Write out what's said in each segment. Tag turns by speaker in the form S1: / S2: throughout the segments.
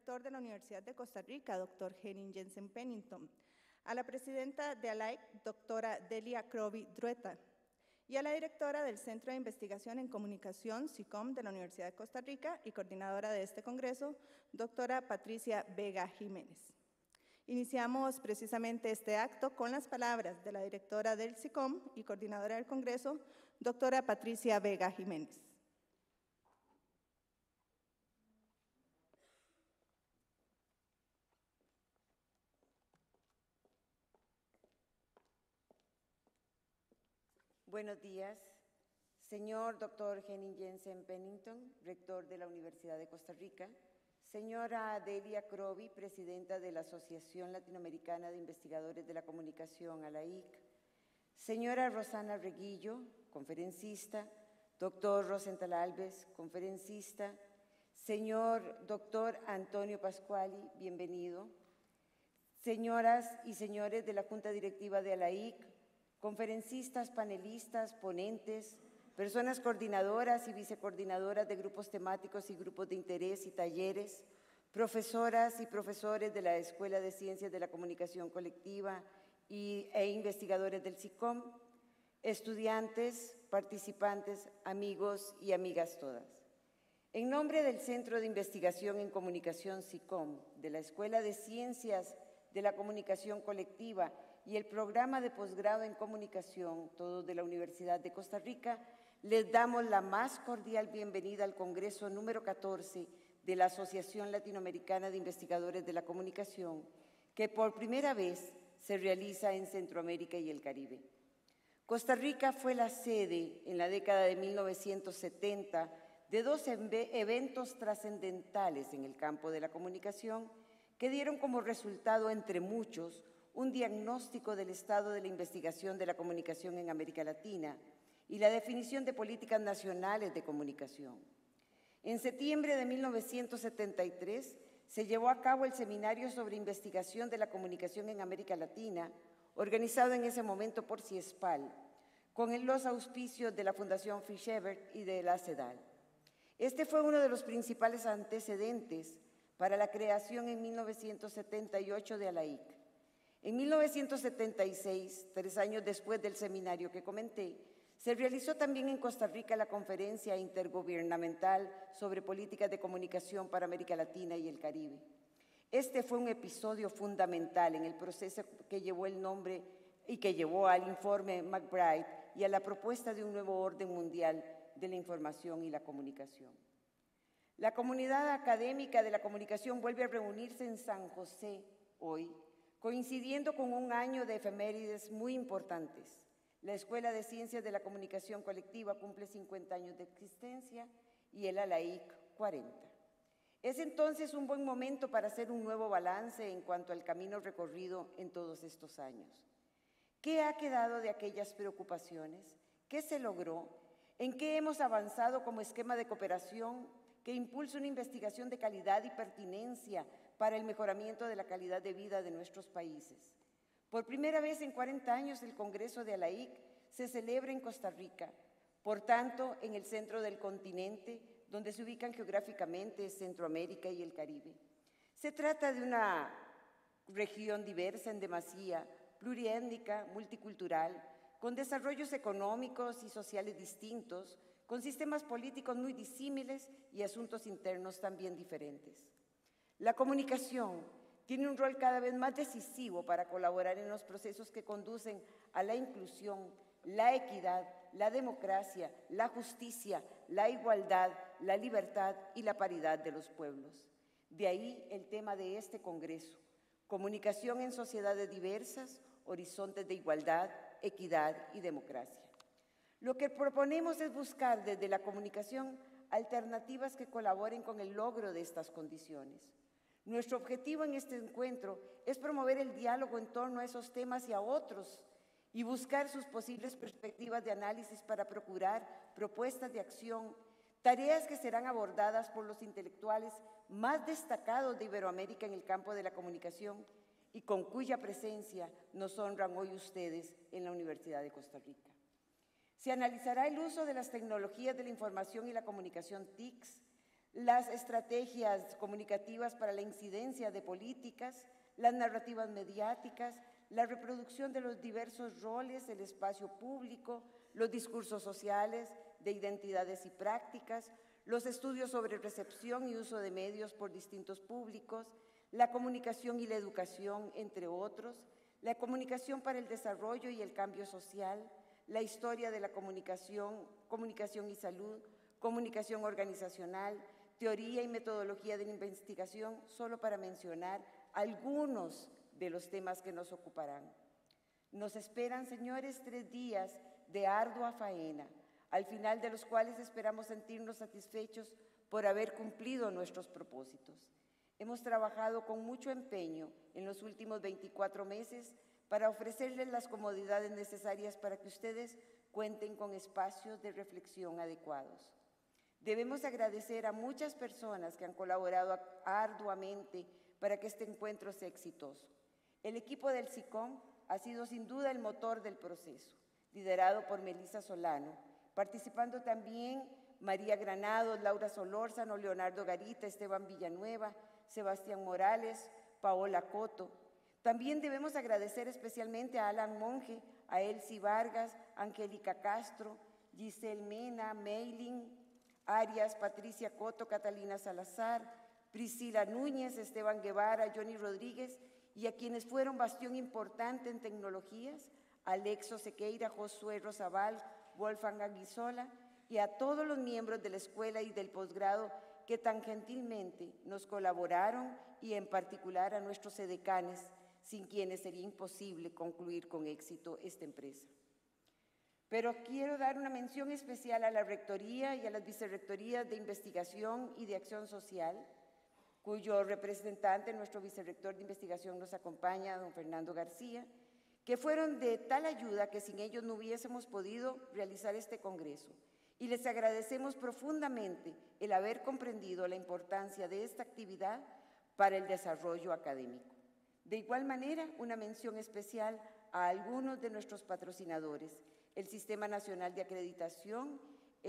S1: rector de la Universidad de Costa Rica, doctor Henning Jensen Pennington, a la presidenta de ALAIC, doctora Delia Crovi Drueta, y a la directora del Centro de Investigación en Comunicación, SICOM, de la Universidad de Costa Rica y coordinadora de este congreso, doctora Patricia Vega Jiménez. Iniciamos precisamente este acto con las palabras de la directora del SICOM y coordinadora del congreso, doctora Patricia Vega Jiménez.
S2: Buenos días, señor doctor Henning Jensen Pennington, rector de la Universidad de Costa Rica, señora Delia Crovi, presidenta de la Asociación Latinoamericana de Investigadores de la Comunicación, ALAIC, señora Rosana Reguillo, conferencista, doctor Rosenthal Alves, conferencista, señor doctor Antonio Pasquali, bienvenido, señoras y señores de la Junta Directiva de ALAIC, conferencistas, panelistas, ponentes, personas coordinadoras y vicecoordinadoras de grupos temáticos y grupos de interés y talleres, profesoras y profesores de la Escuela de Ciencias de la Comunicación Colectiva e investigadores del SICOM, estudiantes, participantes, amigos y amigas todas. En nombre del Centro de Investigación en Comunicación SICOM, de la Escuela de Ciencias de la Comunicación Colectiva y el Programa de Posgrado en Comunicación, todos de la Universidad de Costa Rica, les damos la más cordial bienvenida al Congreso número 14 de la Asociación Latinoamericana de Investigadores de la Comunicación, que por primera vez se realiza en Centroamérica y el Caribe. Costa Rica fue la sede en la década de 1970 de dos eventos trascendentales en el campo de la comunicación que dieron como resultado, entre muchos, un diagnóstico del estado de la investigación de la comunicación en América Latina y la definición de políticas nacionales de comunicación. En septiembre de 1973 se llevó a cabo el Seminario sobre Investigación de la Comunicación en América Latina, organizado en ese momento por CIESPAL, con los auspicios de la Fundación Fish-Ebert y de la CEDAL. Este fue uno de los principales antecedentes para la creación en 1978 de ALAIC. En 1976, 3 años después del seminario que comenté, se realizó también en Costa Rica la Conferencia Intergubernamental sobre Políticas de Comunicación para América Latina y el Caribe. Este fue un episodio fundamental en el proceso que llevó el nombre y que llevó al informe McBride y a la propuesta de un nuevo orden mundial de la información y la comunicación. La comunidad académica de la comunicación vuelve a reunirse en San José hoy, coincidiendo con un año de efemérides muy importantes. La Escuela de Ciencias de la Comunicación Colectiva cumple 50 años de existencia y el ALAIC 40. Es entonces un buen momento para hacer un nuevo balance en cuanto al camino recorrido en todos estos años. ¿Qué ha quedado de aquellas preocupaciones? ¿Qué se logró? ¿En qué hemos avanzado como esquema de cooperación que impulsa una investigación de calidad y pertinencia para el mejoramiento de la calidad de vida de nuestros países? Por primera vez en 40 años el Congreso de ALAIC se celebra en Costa Rica, por tanto en el centro del continente, donde se ubican geográficamente Centroamérica y el Caribe. Se trata de una región diversa en demasía, pluriétnica, multicultural, con desarrollos económicos y sociales distintos, con sistemas políticos muy disímiles y asuntos internos también diferentes. La comunicación tiene un rol cada vez más decisivo para colaborar en los procesos que conducen a la inclusión, la equidad, la democracia, la justicia, la igualdad, la libertad y la paridad de los pueblos. De ahí el tema de este Congreso: comunicación en sociedades diversas, horizontes de igualdad, equidad y democracia. Lo que proponemos es buscar desde la comunicación alternativas que colaboren con el logro de estas condiciones. Nuestro objetivo en este encuentro es promover el diálogo en torno a esos temas y a otros y buscar sus posibles perspectivas de análisis para procurar propuestas de acción, tareas que serán abordadas por los intelectuales más destacados de Iberoamérica en el campo de la comunicación y con cuya presencia nos honran hoy ustedes en la Universidad de Costa Rica. Se analizará el uso de las tecnologías de la información y la comunicación TICs las estrategias comunicativas para la incidencia de políticas, las narrativas mediáticas, la reproducción de los diversos roles, el espacio público, los discursos sociales de identidades y prácticas, los estudios sobre recepción y uso de medios por distintos públicos, la comunicación y la educación, entre otros, la comunicación para el desarrollo y el cambio social, la historia de la comunicación, comunicación y salud, comunicación organizacional, teoría y metodología de la investigación, solo para mencionar algunos de los temas que nos ocuparán. Nos esperan, señores, 3 días de ardua faena, al final de los cuales esperamos sentirnos satisfechos por haber cumplido nuestros propósitos. Hemos trabajado con mucho empeño en los últimos 24 meses para ofrecerles las comodidades necesarias para que ustedes cuenten con espacios de reflexión adecuados. Debemos agradecer a muchas personas que han colaborado arduamente para que este encuentro sea exitoso. El equipo del SICOM ha sido sin duda el motor del proceso, liderado por Melissa Solano, participando también María Granados, Laura Solórzano, Leonardo Garita, Esteban Villanueva, Sebastián Morales, Paola Coto. También debemos agradecer especialmente a Alan Monge, a Elsie Vargas, Angélica Castro, Giselle Mena, Meilin Arias, Patricia Coto, Catalina Salazar, Priscila Núñez, Esteban Guevara, Johnny Rodríguez, y a quienes fueron bastión importante en tecnologías, Alexo Sequeira, Josué Rosabal, Wolfgang Aguizola, y a todos los miembros de la escuela y del posgrado que tan gentilmente nos colaboraron, y en particular a nuestros edecanes, sin quienes sería imposible concluir con éxito esta empresa. Pero quiero dar una mención especial a la Rectoría y a las Vicerrectorías de Investigación y de Acción Social, cuyo representante, nuestro Vicerrector de Investigación, nos acompaña, don Fernando García, que fueron de tal ayuda que sin ellos no hubiésemos podido realizar este congreso. Y les agradecemos profundamente el haber comprendido la importancia de esta actividad para el desarrollo académico. De igual manera, una mención especial a algunos de nuestros patrocinadores: el Sistema Nacional de Acreditación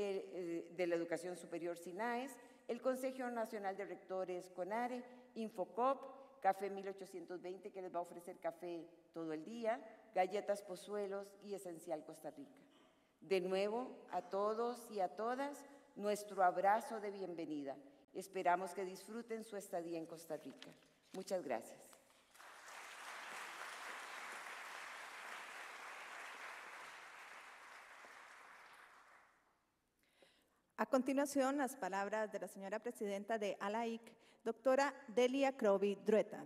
S2: de la Educación Superior SINAES, el Consejo Nacional de Rectores CONARE, Infocop, Café 1820, que les va a ofrecer café todo el día, Galletas Pozuelos y Esencial Costa Rica. De nuevo, a todos y a todas, nuestro abrazo de bienvenida. Esperamos que disfruten su estadía en Costa Rica. Muchas gracias.
S1: A continuación, las palabras de la señora presidenta de ALAIC, doctora Delia Crovi Drueta.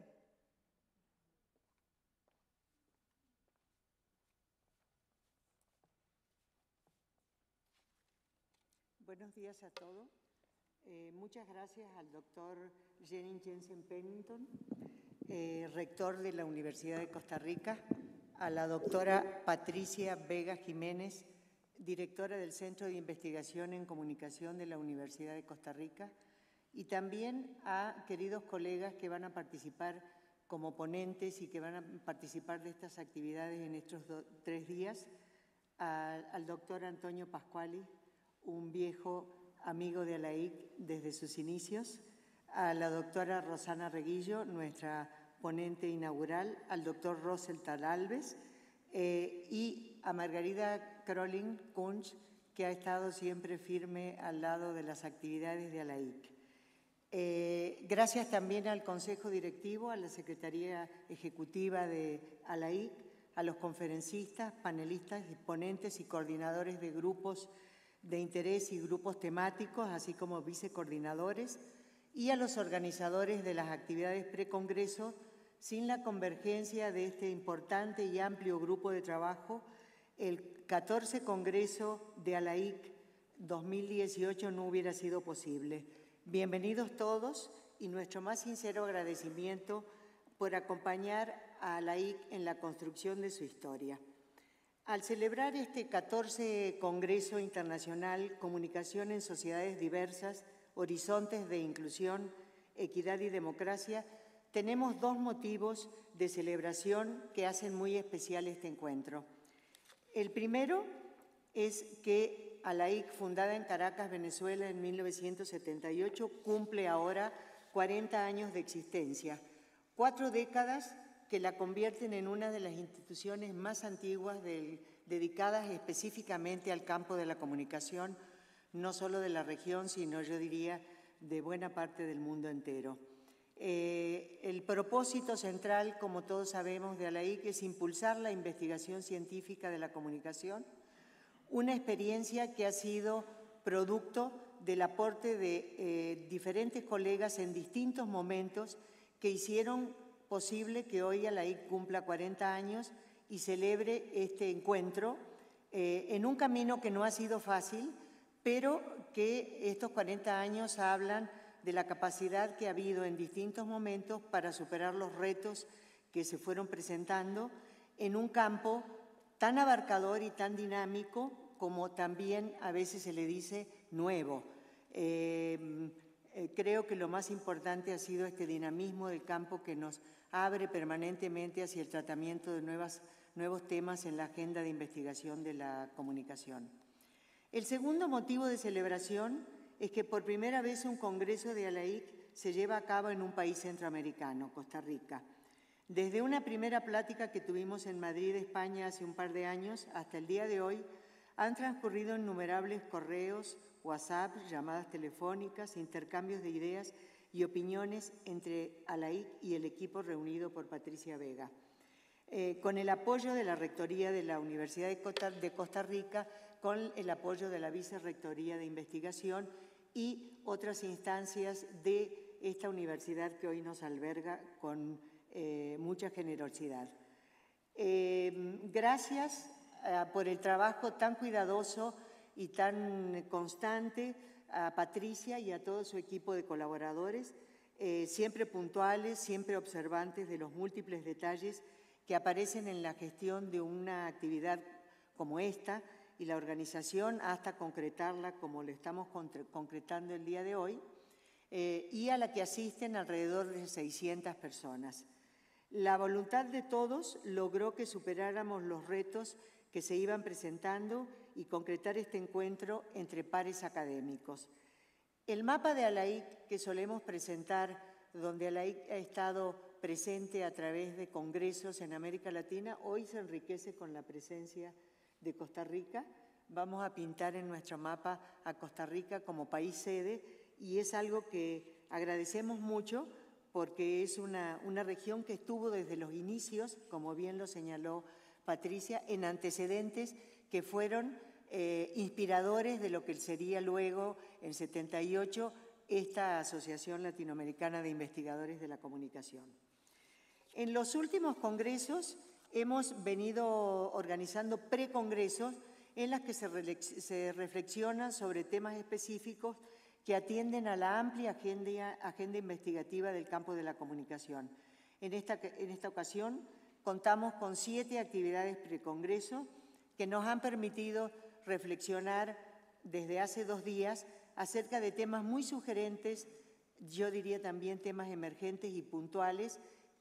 S3: Buenos días a todos. Muchas gracias al doctor Henning Jensen Pennington, rector de la Universidad de Costa Rica, a la doctora Patricia Vega Jiménez, directora del Centro de Investigación en Comunicación de la Universidad de Costa Rica, y también a queridos colegas que van a participar como ponentes y que van a participar de estas actividades en estos 3 días, al doctor Antonio Pasquali, un viejo amigo de ALAIC desde sus inicios, a la doctora Rosana Reguillo, nuestra ponente inaugural, al doctor Rosenthal Alves, y a Margarida Crolin Kunz, que ha estado siempre firme al lado de las actividades de ALAIC. Gracias también al Consejo Directivo, a la Secretaría Ejecutiva de ALAIC, a los conferencistas, panelistas, ponentes y coordinadores de grupos de interés y grupos temáticos, así como vicecoordinadores, y a los organizadores de las actividades precongreso. Sin la convergencia de este importante y amplio grupo de trabajo, el 14 Congreso de ALAIC 2018 no hubiera sido posible. Bienvenidos todos y nuestro más sincero agradecimiento por acompañar a ALAIC en la construcción de su historia. Al celebrar este 14 Congreso Internacional Comunicación en Sociedades Diversas, Horizontes de Inclusión, Equidad y Democracia, tenemos 2 motivos de celebración que hacen muy especial este encuentro. El primero es que ALAIC, fundada en Caracas, Venezuela, en 1978, cumple ahora 40 años de existencia, 4 décadas que la convierten en una de las instituciones más antiguas dedicadas específicamente al campo de la comunicación, no solo de la región, sino yo diría de buena parte del mundo entero. El propósito central, como todos sabemos, de ALAIC es impulsar la investigación científica de la comunicación, una experiencia que ha sido producto del aporte de diferentes colegas en distintos momentos que hicieron posible que hoy ALAIC cumpla 40 años y celebre este encuentro en un camino que no ha sido fácil, pero que estos 40 años hablan de la capacidad que ha habido en distintos momentos para superar los retos que se fueron presentando en un campo tan abarcador y tan dinámico como también a veces se le dice nuevo. Creo que lo más importante ha sido este dinamismo del campo que nos abre permanentemente hacia el tratamiento de nuevos temas en la agenda de investigación de la comunicación. El segundo motivo de celebración es que por primera vez un congreso de ALAIC se lleva a cabo en un país centroamericano, Costa Rica. Desde una primera plática que tuvimos en Madrid, España, hace un par de años, hasta el día de hoy, han transcurrido innumerables correos, WhatsApp, llamadas telefónicas, intercambios de ideas y opiniones entre ALAIC y el equipo reunido por Patricia Vega. Con el apoyo de la Rectoría de la Universidad de Costa Rica, con el apoyo de la Vicerrectoría de Investigación y otras instancias de esta universidad que hoy nos alberga con mucha generosidad. Gracias por el trabajo tan cuidadoso y tan constante a Patricia y a todo su equipo de colaboradores, siempre puntuales, siempre observantes de los múltiples detalles que aparecen en la gestión de una actividad como esta y la organización hasta concretarla como lo estamos concretando el día de hoy, y a la que asisten alrededor de 600 personas. La voluntad de todos logró que superáramos los retos que se iban presentando y concretar este encuentro entre pares académicos. El mapa de ALAIC que solemos presentar, donde ALAIC ha estado presente a través de congresos en América Latina, hoy se enriquece con la presencia de Costa Rica. Vamos a pintar en nuestro mapa a Costa Rica como país sede y es algo que agradecemos mucho porque es una región que estuvo desde los inicios, como bien lo señaló Patricia, en antecedentes que fueron inspiradores de lo que sería luego, en 78, esta Asociación Latinoamericana de Investigadores de la Comunicación. En los últimos congresos hemos venido organizando precongresos en las que se reflexiona sobre temas específicos que atienden a la amplia agenda investigativa del campo de la comunicación. En esta ocasión contamos con 7 actividades precongreso que nos han permitido reflexionar desde hace 2 días acerca de temas muy sugerentes, yo diría también temas emergentes y puntuales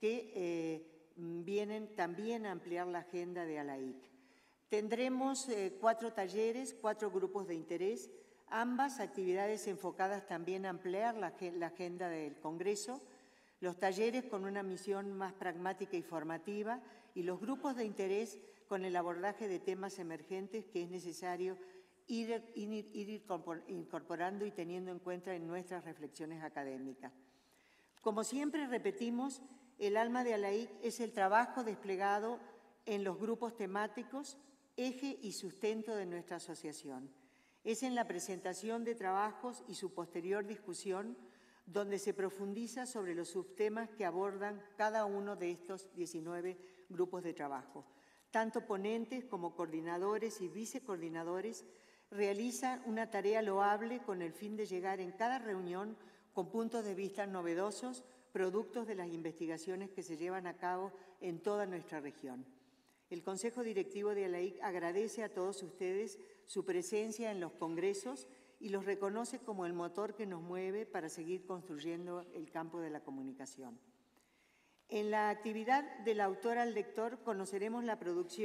S3: que vienen también a ampliar la agenda de ALAIC. Tendremos 4 talleres, 4 grupos de interés, ambas actividades enfocadas también a ampliar la agenda del Congreso, los talleres con una misión más pragmática y formativa y los grupos de interés con el abordaje de temas emergentes que es necesario ir incorporando y teniendo en cuenta en nuestras reflexiones académicas. Como siempre repetimos, el alma de ALAIC es el trabajo desplegado en los grupos temáticos, eje y sustento de nuestra asociación. Es en la presentación de trabajos y su posterior discusión donde se profundiza sobre los subtemas que abordan cada uno de estos 19 grupos de trabajo. Tanto ponentes como coordinadores y vicecoordinadores realizan una tarea loable con el fin de llegar en cada reunión con puntos de vista novedosos, productos de las investigaciones que se llevan a cabo en toda nuestra región. El Consejo Directivo de ALAIC agradece a todos ustedes su presencia en los congresos y los reconoce como el motor que nos mueve para seguir construyendo el campo de la comunicación. En la actividad del autor al lector conoceremos la producción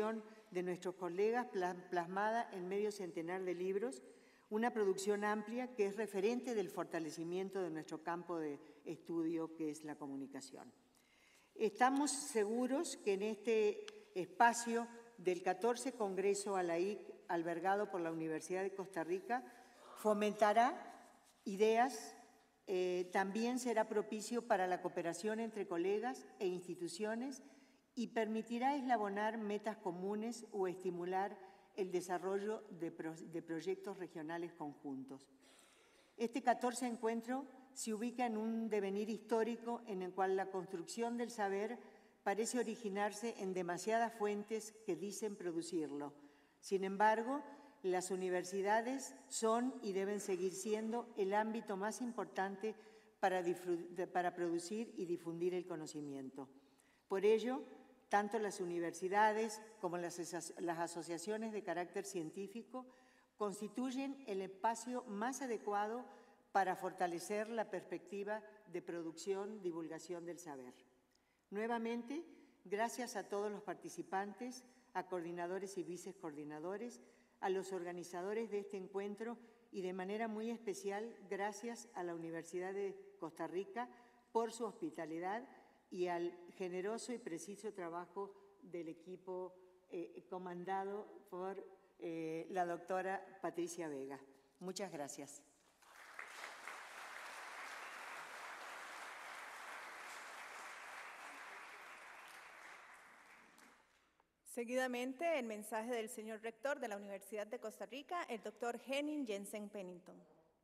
S3: de nuestros colegas plasmada en medio centenar de libros, una producción amplia que es referente del fortalecimiento de nuestro campo de estudio, que es la comunicación. Estamos seguros que en este espacio del 14 Congreso ALAIC, albergado por la Universidad de Costa Rica, fomentará ideas, también será propicio para la cooperación entre colegas e instituciones y permitirá eslabonar metas comunes o estimular el desarrollo de proyectos regionales conjuntos. Este 14 encuentro se ubica en un devenir histórico en el cual la construcción del saber parece originarse en demasiadas fuentes que dicen producirlo. Sin embargo, las universidades son y deben seguir siendo el ámbito más importante para producir y difundir el conocimiento. Por ello, tanto las universidades como las asociaciones de carácter científico constituyen el espacio más adecuado para fortalecer la perspectiva de producción, divulgación del saber. Nuevamente, gracias a todos los participantes, a coordinadores y vicecoordinadores, a los organizadores de este encuentro y de manera muy especial, gracias a la Universidad de Costa Rica por su hospitalidad y al generoso y preciso trabajo del equipo comandado por la doctora Patricia Vega. Muchas gracias.
S1: Seguidamente, el mensaje del señor rector de la Universidad de Costa Rica, el doctor Henning Jensen Pennington.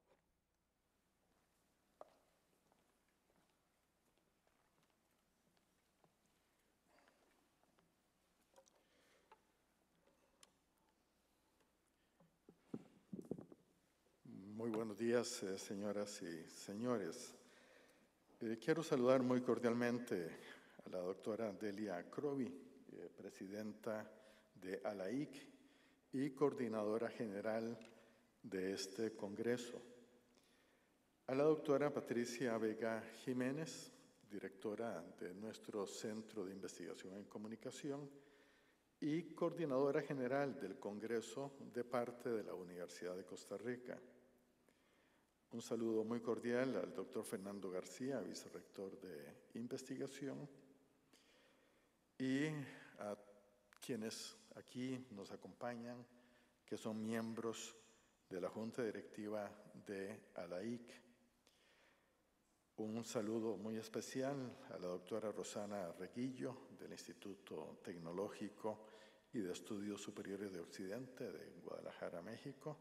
S4: Muy buenos días, señoras y señores. Quiero saludar muy cordialmente a la doctora Delia Crovi, presidenta de ALAIC y coordinadora general de este congreso. A la doctora Patricia Vega Jiménez, directora de nuestro Centro de Investigación en Comunicación y coordinadora general del congreso de parte de la Universidad de Costa Rica. Un saludo muy cordial al doctor Fernando García, vicerrector de investigación, y a quienes aquí nos acompañan, que son miembros de la Junta Directiva de ALAIC. Un saludo muy especial a la doctora Rosana Reguillo, del Instituto Tecnológico y de Estudios Superiores de Occidente de Guadalajara, México,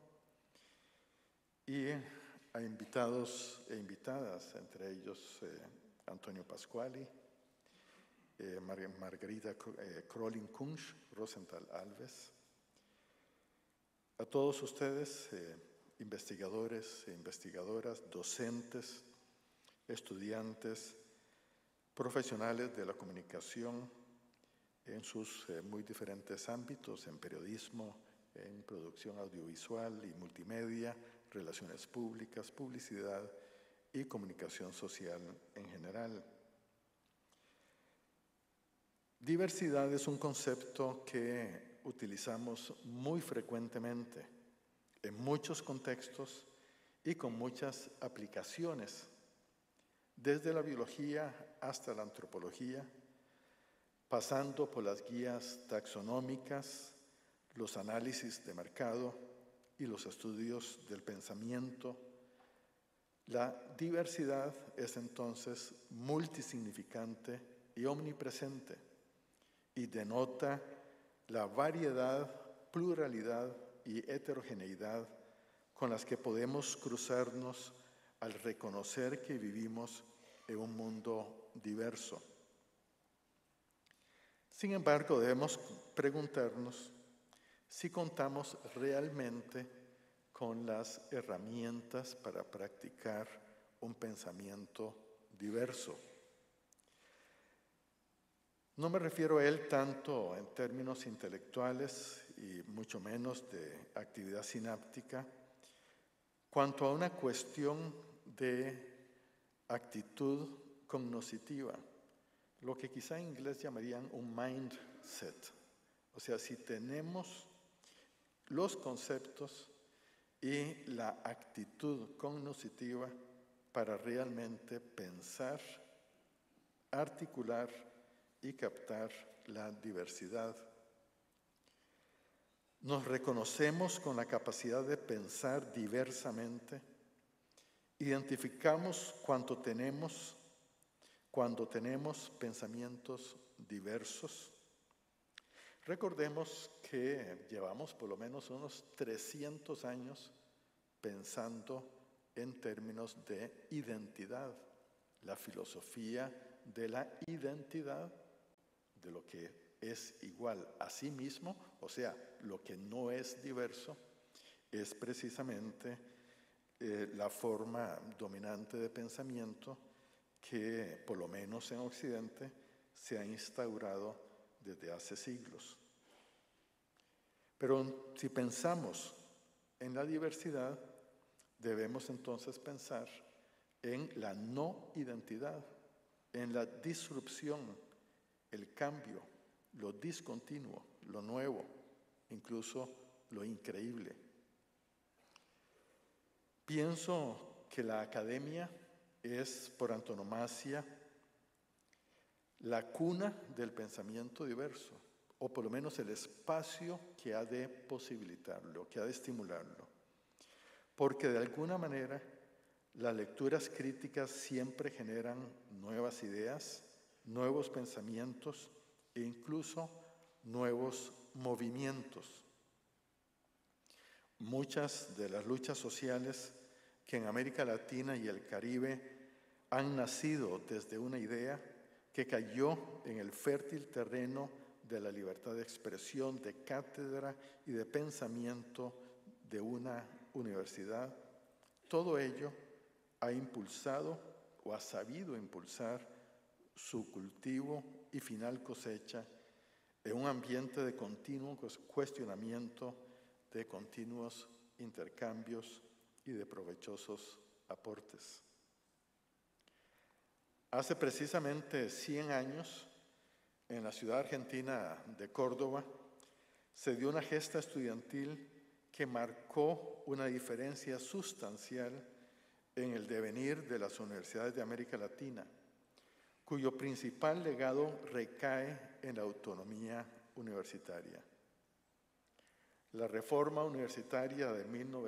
S4: y a invitados e invitadas, entre ellos Antonio Pasquali, Margarita Crolin Kunsch, Rosenthal Alves. A todos ustedes, investigadores e investigadoras, docentes, estudiantes, profesionales de la comunicación en sus muy diferentes ámbitos, en periodismo, en producción audiovisual y multimedia, relaciones públicas, publicidad y comunicación social en general. Diversidad es un concepto que utilizamos muy frecuentemente en muchos contextos y con muchas aplicaciones, desde la biología hasta la antropología, pasando por las guías taxonómicas, los análisis de mercado y los estudios del pensamiento. La diversidad es entonces multisignificante y omnipresente y denota la variedad, pluralidad y heterogeneidad con las que podemos cruzarnos al reconocer que vivimos en un mundo diverso. Sin embargo, debemos preguntarnos si contamos realmente con las herramientas para practicar un pensamiento diverso. No me refiero a él tanto en términos intelectuales y mucho menos de actividad sináptica, cuanto a una cuestión de actitud cognitiva, lo que quizá en inglés llamarían un mindset, O sea, si tenemos los conceptos y la actitud cognitiva para realmente pensar, articular y captar la diversidad. Nos reconocemos con la capacidad de pensar diversamente, identificamos cuando tenemos pensamientos diversos. Recordemos que llevamos por lo menos unos 300 años pensando en términos de identidad, la filosofía de la identidad, de lo que es igual a sí mismo, o sea, lo que no es diverso, es precisamente la forma dominante de pensamiento que, por lo menos en Occidente, se ha instaurado desde hace siglos. Pero si pensamos en la diversidad, debemos entonces pensar en la no identidad, en la disrupción, el cambio, lo discontinuo, lo nuevo, incluso lo increíble. Pienso que la academia es, por antonomasia, la cuna del pensamiento diverso, o por lo menos el espacio que ha de posibilitarlo, que ha de estimularlo. Porque de alguna manera las lecturas críticas siempre generan nuevas ideas, nuevos pensamientos e incluso nuevos movimientos. Muchas de las luchas sociales que en América Latina y el Caribe han nacido desde una idea que cayó en el fértil terreno de la libertad de expresión, de cátedra y de pensamiento de una universidad, todo ello ha impulsado o ha sabido impulsar su cultivo y final cosecha en un ambiente de continuo cuestionamiento, de continuos intercambios y de provechosos aportes. Hace precisamente 100 años, en la ciudad argentina de Córdoba, se dio una gesta estudiantil que marcó una diferencia sustancial en el devenir de las universidades de América Latina, cuyo principal legado recae en la autonomía universitaria. La reforma universitaria de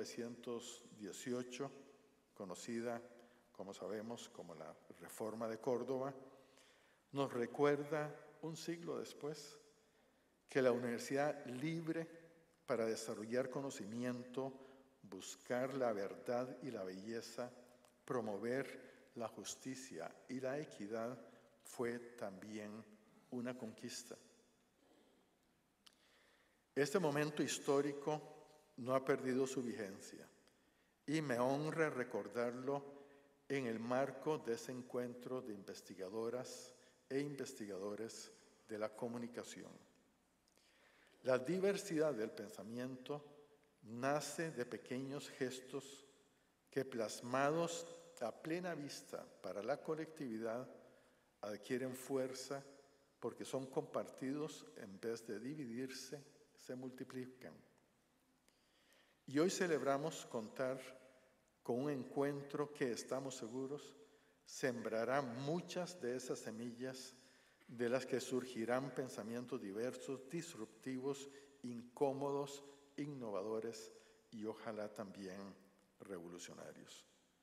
S4: 1918, conocida, como sabemos, como la Reforma de Córdoba, nos recuerda un siglo después que la universidad libre para desarrollar conocimiento, buscar la verdad y la belleza, promover la justicia y la equidad fue también una conquista. Este momento histórico no ha perdido su vigencia y me honra recordarlo en el marco de ese encuentro de investigadoras e investigadores de la comunicación. La diversidad del pensamiento nace de pequeños gestos que, plasmados a plena vista para la colectividad, adquieren fuerza porque son compartidos en vez de dividirse, se multiplican. Y hoy celebramos contar con un encuentro que, estamos seguros, sembrará muchas de esas semillas de las que surgirán pensamientos diversos, disruptivos, incómodos, innovadores y ojalá también revolucionarios.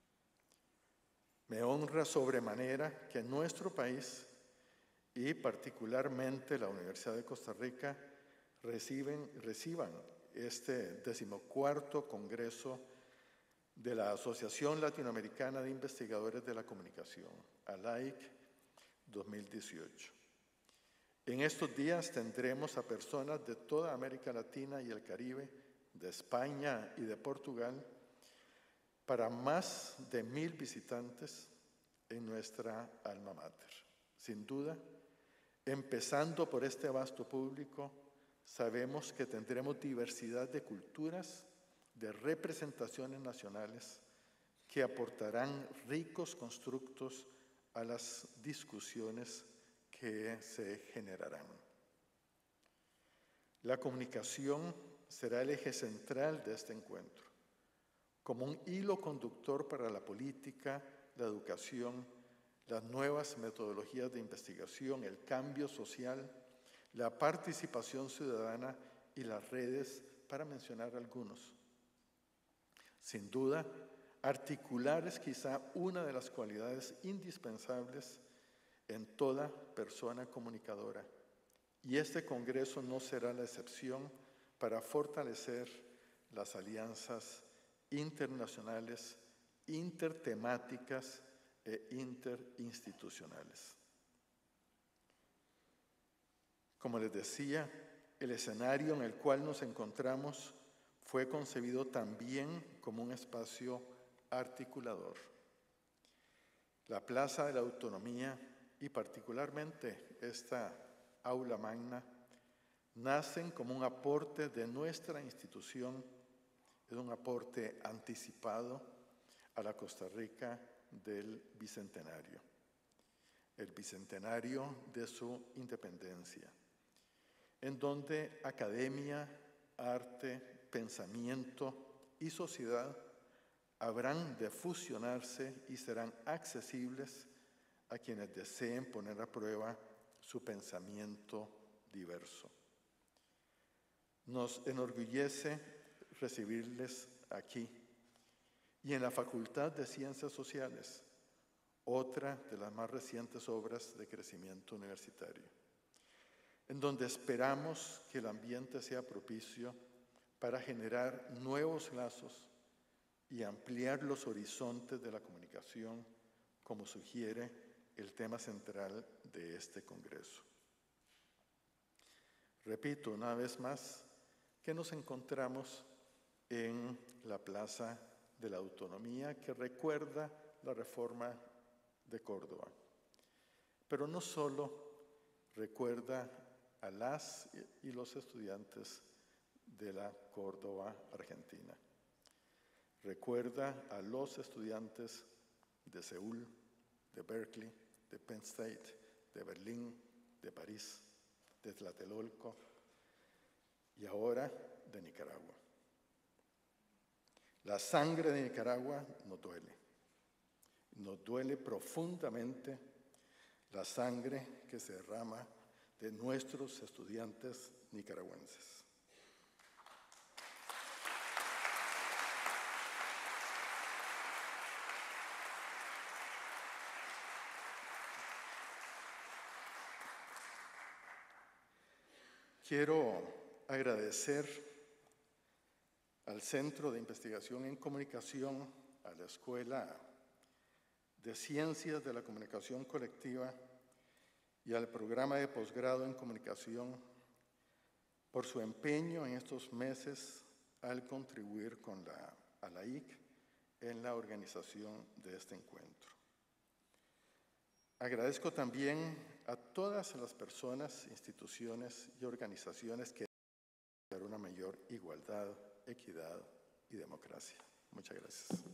S4: Me honra sobremanera que nuestro país y particularmente la Universidad de Costa Rica reciban este 14º Congreso de la Asociación Latinoamericana de Investigadores de la Comunicación, ALAIC 2018. En estos días tendremos a personas de toda América Latina y el Caribe, de España y de Portugal, para más de 1000 visitantes en nuestra alma mater. Sin duda, empezando por este vasto público, sabemos que tendremos diversidad de culturas, de representaciones nacionales que aportarán ricos constructos a las discusiones que se generarán. La comunicación será el eje central de este encuentro, como un hilo conductor para la política, la educación, las nuevas metodologías de investigación, el cambio social, la participación ciudadana y las redes, para mencionar algunos. Sin duda, articular es quizá una de las cualidades indispensables en toda persona comunicadora, y este Congreso no será la excepción para fortalecer las alianzas internacionales, intertemáticas e interinstitucionales. Como les decía, el escenario en el cual nos encontramos fue concebido también como un espacio articulador. La Plaza de la Autonomía y particularmente esta aula magna nacen como un aporte de nuestra institución, es un aporte anticipado a la Costa Rica del Bicentenario, el Bicentenario de su independencia, en donde academia, arte, pensamiento y sociedad habrán de fusionarse y serán accesibles a quienes deseen poner a prueba su pensamiento diverso. Nos enorgullece recibirles aquí y en la Facultad de Ciencias Sociales, otra de las más recientes obras de crecimiento universitario, en donde esperamos que el ambiente sea propicio para generar nuevos lazos y ampliar los horizontes de la comunicación, como sugiere el tema central de este Congreso. Repito una vez más que nos encontramos en la Plaza de la Autonomía, que recuerda la Reforma de Córdoba, pero no solo recuerda a las y los estudiantes de la Córdoba argentina, recuerda a los estudiantes de Seúl, de Berkeley, de Penn State, de Berlín, de París, de Tlatelolco y ahora de Nicaragua. La sangre de Nicaragua nos duele profundamente la sangre que se derrama de nuestros estudiantes nicaragüenses. Quiero agradecer al Centro de Investigación en Comunicación, a la Escuela de Ciencias de la Comunicación Colectiva y al Programa de Posgrado en Comunicación por su empeño en estos meses al contribuir con la ALAIC en la organización de este encuentro. Agradezco también a todas las personas, instituciones y organizaciones que dar una mayor igualdad, equidad y democracia. Muchas gracias.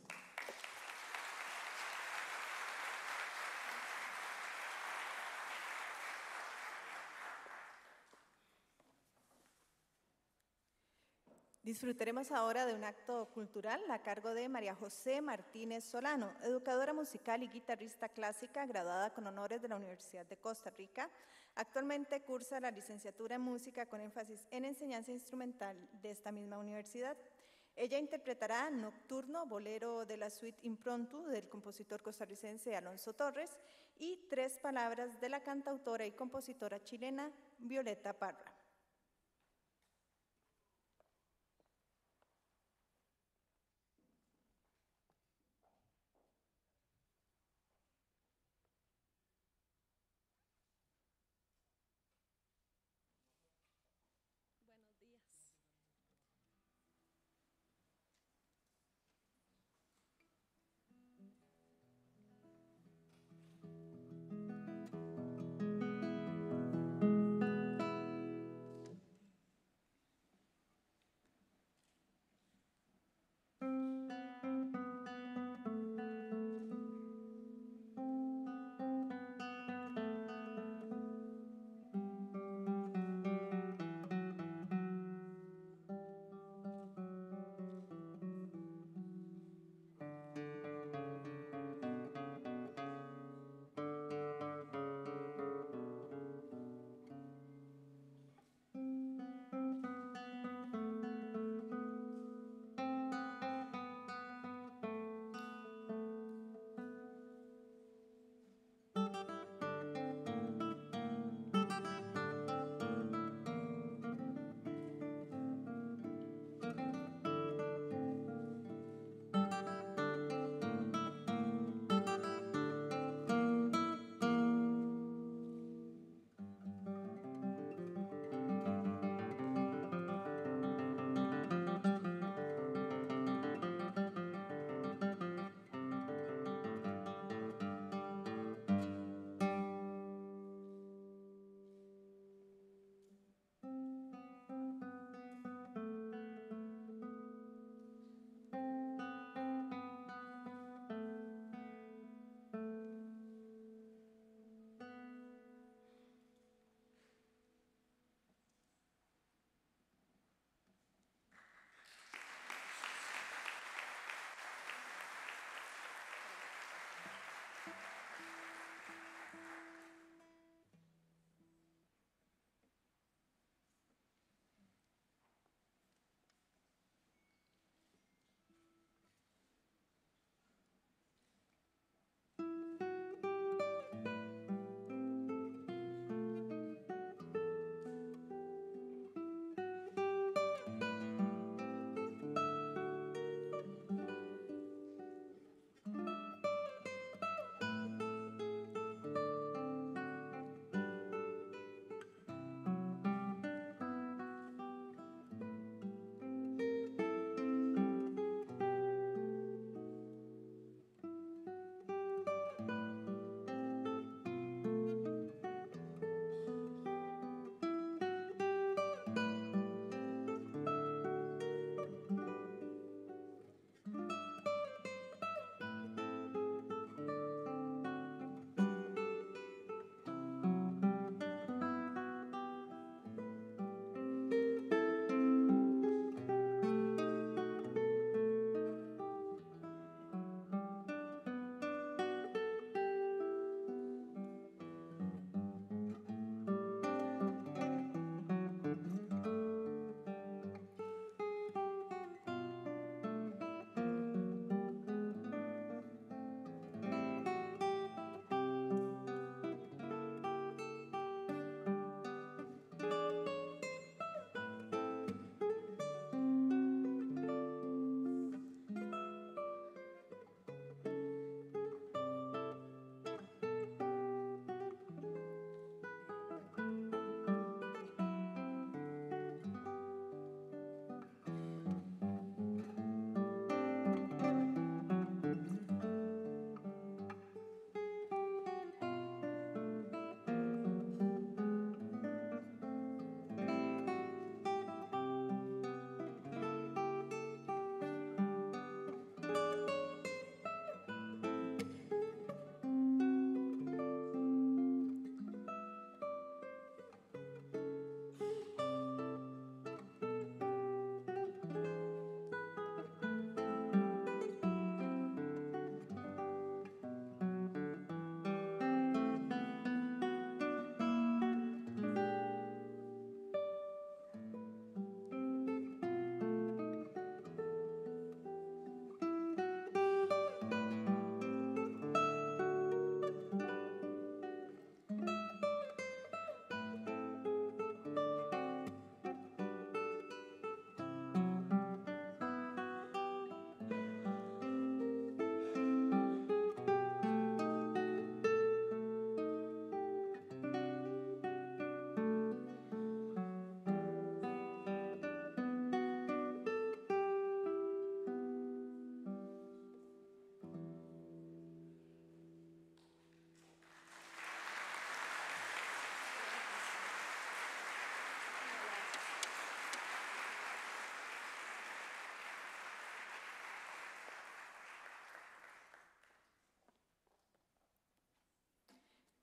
S1: Disfrutaremos ahora de un acto cultural a cargo de María José Martínez Solano, educadora musical y guitarrista clásica, graduada con honores de la Universidad de Costa Rica. Actualmente cursa la licenciatura en música con énfasis en enseñanza instrumental de esta misma universidad. Ella interpretará Nocturno, bolero de la suite Impromptu del compositor costarricense Alonso Torres y Tres palabras de la cantautora y compositora chilena Violeta Parra.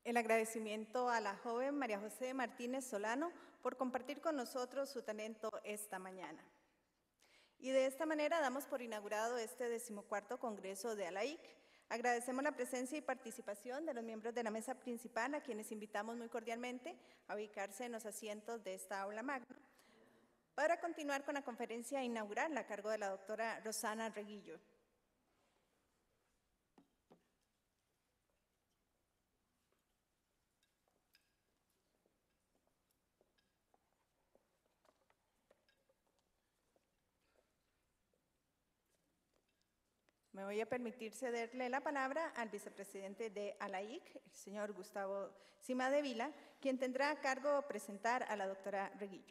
S1: El agradecimiento a la joven María José Martínez Solano por compartir con nosotros su talento esta mañana. Y de esta manera damos por inaugurado este 14º Congreso de ALAIC. Agradecemos la presencia y participación de los miembros de la mesa principal, a quienes invitamos muy cordialmente a ubicarse en los asientos de esta aula magna, para continuar con la conferencia inaugural a cargo de la doctora Rosana Reguillo. Me voy a permitir cederle la palabra al vicepresidente de ALAIC, el señor Gustavo Cimadevila, quien tendrá a cargo presentar a la doctora Reguillo.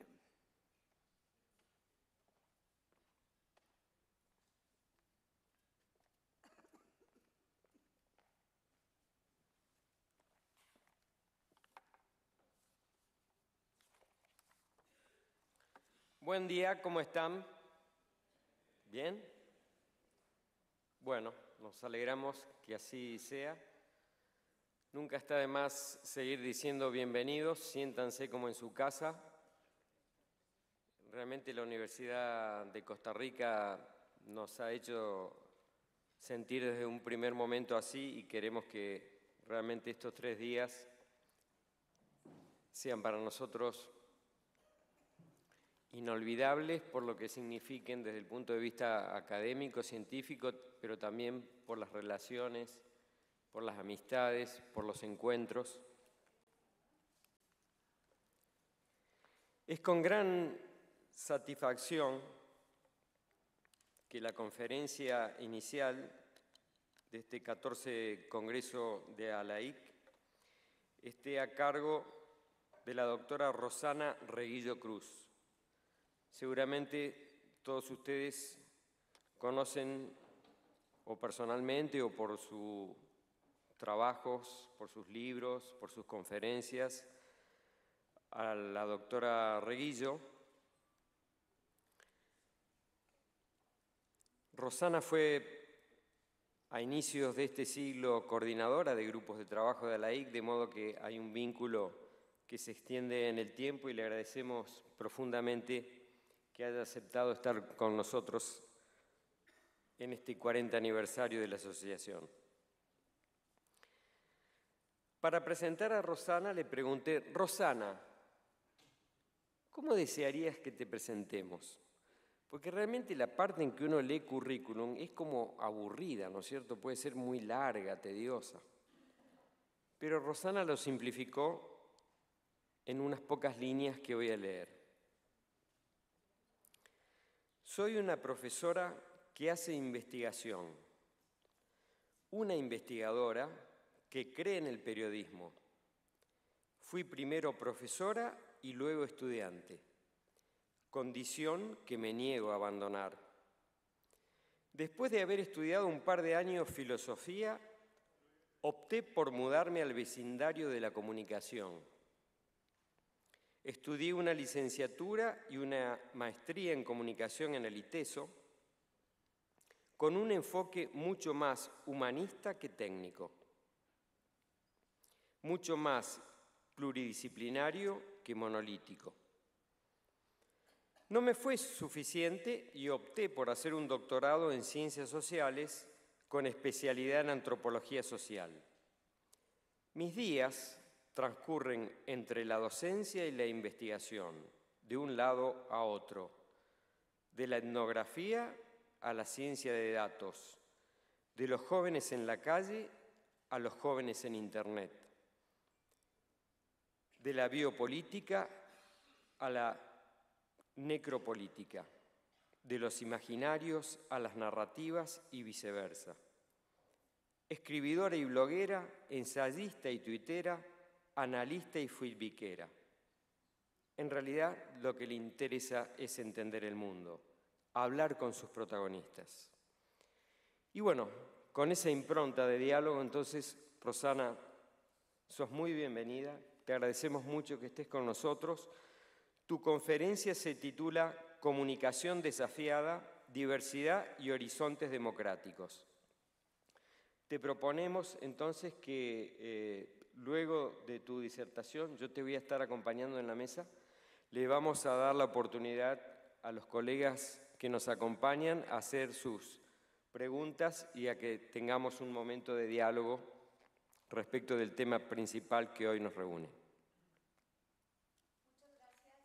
S5: Buen día, ¿cómo están? ¿Bien? Bueno, nos alegramos que así sea. Nunca está de más seguir diciendo bienvenidos, siéntanse como en su casa. Realmente la Universidad de Costa Rica nos ha hecho sentir desde un primer momento así y queremos que realmente estos 3 días sean para nosotros inolvidables por lo que signifiquen desde el punto de vista académico, científico, pero también por las relaciones, por las amistades, por los encuentros. Es con gran satisfacción que la conferencia inicial de este 14 Congreso de ALAIC esté a cargo de la doctora Rosana Reguillo Cruz. Seguramente todos ustedes conocen o personalmente o por sus trabajos, por sus libros, por sus conferencias, a la doctora Reguillo. Rosana fue a inicios de este siglo coordinadora de grupos de trabajo de ALAIC, de modo que hay un vínculo que se extiende en el tiempo y le agradecemos profundamente que haya aceptado estar con nosotros en este 40 aniversario de la asociación. Para presentar a Rosana le pregunté, Rosana, ¿cómo desearías que te presentemos? Porque realmente la parte en que uno lee currículum es como aburrida, ¿no es cierto? Puede ser muy larga, tediosa. Pero Rosana lo simplificó en unas pocas líneas que voy a leer. Soy una profesora que hace investigación, una investigadora que cree en el periodismo. Fui primero profesora y luego estudiante, condición que me niego a abandonar. Después de haber estudiado un par de años filosofía, opté por mudarme al vecindario de la comunicación. Estudié una licenciatura y una maestría en comunicación en el ITESO, con un enfoque mucho más humanista que técnico, mucho más pluridisciplinario que monolítico. No me fue suficiente y opté por hacer un doctorado en Ciencias Sociales con especialidad en Antropología Social. Mis días transcurren entre la docencia y la investigación, de un lado a otro, de la etnografía a la ciencia de datos, de los jóvenes en la calle a los jóvenes en Internet, de la biopolítica a la necropolítica, de los imaginarios a las narrativas y viceversa. Escribidora y bloguera, ensayista y tuitera, analista y feedbackera. En realidad, lo que le interesa es entender el mundo, hablar con sus protagonistas. Y bueno, con esa impronta de diálogo, entonces, Rosana, sos muy bienvenida. Te agradecemos mucho que estés con nosotros. Tu conferencia se titula Comunicación desafiada, diversidad y horizontes democráticos. Te proponemos entonces que luego de tu disertación, yo te voy a estar acompañando en la mesa. Le vamos a dar la oportunidad a los colegas que nos acompañan a hacer sus preguntas y a que tengamos un momento de diálogo respecto del tema principal que hoy nos reúne.
S6: Muchas gracias.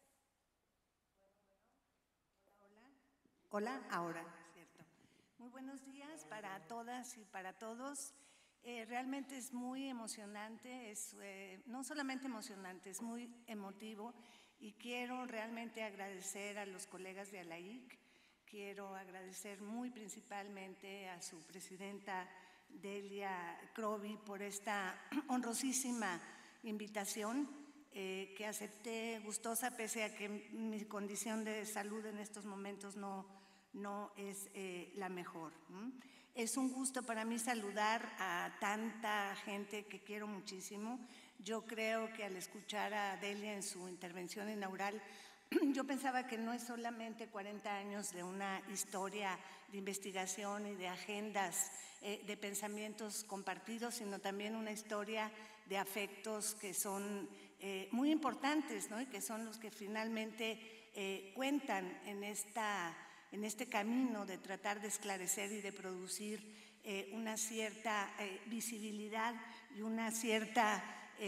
S6: Hola, ahora, cierto. Muy buenos días para todas y para todos. Realmente es muy emocionante, no solamente emocionante, es muy emotivo y quiero realmente agradecer a los colegas de ALAIC, quiero agradecer muy principalmente a su presidenta Delia Crowey por esta honrosísima invitación que acepté gustosa pese a que mi condición de salud en estos momentos no es la mejor. Es un gusto para mí saludar a tanta gente que quiero muchísimo. Yo creo que al escuchar a Delia en su intervención inaugural, yo pensaba que no es solamente 40 años de una historia de investigación y de agendas de pensamientos compartidos, sino también una historia de afectos que son muy importantes, ¿no? Y que son los que finalmente cuentan en este camino de tratar de esclarecer y de producir una cierta visibilidad y una cierta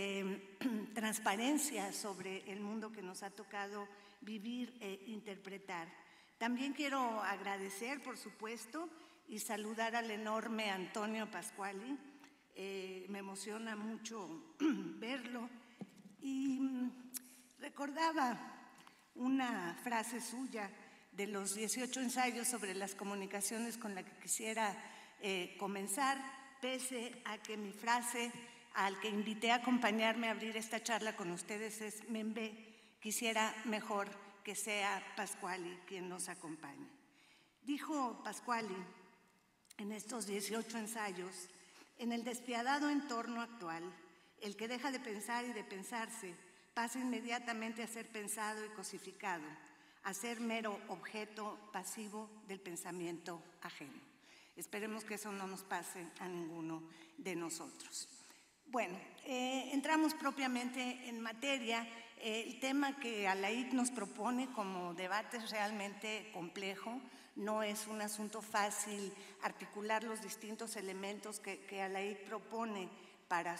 S6: transparencia sobre el mundo que nos ha tocado vivir e interpretar. También quiero agradecer, por supuesto, y saludar al enorme Antonio Pasquali. Me emociona mucho verlo. Y recordaba una frase suya de los 18 ensayos sobre las comunicaciones con la que quisiera comenzar, pese a que mi frase al que invité a acompañarme a abrir esta charla con ustedes es Membe, quisiera mejor que sea Pasquali quien nos acompañe. Dijo Pasquali en estos 18 ensayos: en el despiadado entorno actual, el que deja de pensar y de pensarse pasa inmediatamente a ser pensado y cosificado, a ser mero objeto pasivo del pensamiento ajeno. Esperemos que eso no nos pase a ninguno de nosotros. Bueno, entramos propiamente en materia. El tema que ALAIC nos propone como debate es realmente complejo. No es un asunto fácil articular los distintos elementos que ALAIC propone para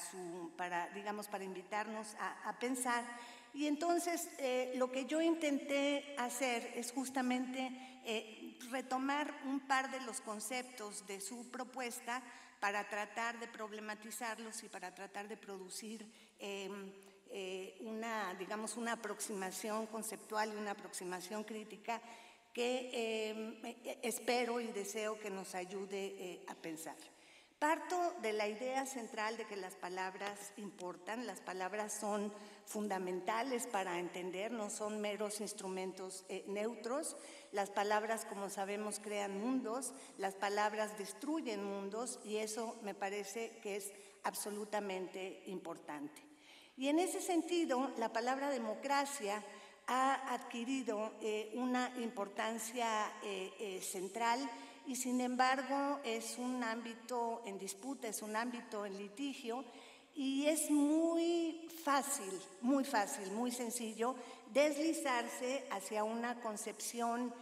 S6: invitarnos a pensar. Y entonces lo que yo intenté hacer es justamente retomar un par de los conceptos de su propuesta para tratar de problematizarlos y para tratar de producir una aproximación conceptual y una aproximación crítica que espero y deseo que nos ayude a pensar. Parto de la idea central de que las palabras importan, las palabras son fundamentales para entender, no son meros instrumentos neutros. Las palabras, como sabemos, crean mundos, las palabras destruyen mundos y eso me parece que es absolutamente importante. Y en ese sentido, la palabra democracia ha adquirido una importancia central y sin embargo es un ámbito en disputa, es un ámbito en litigio y es muy fácil, muy sencillo deslizarse hacia una concepción,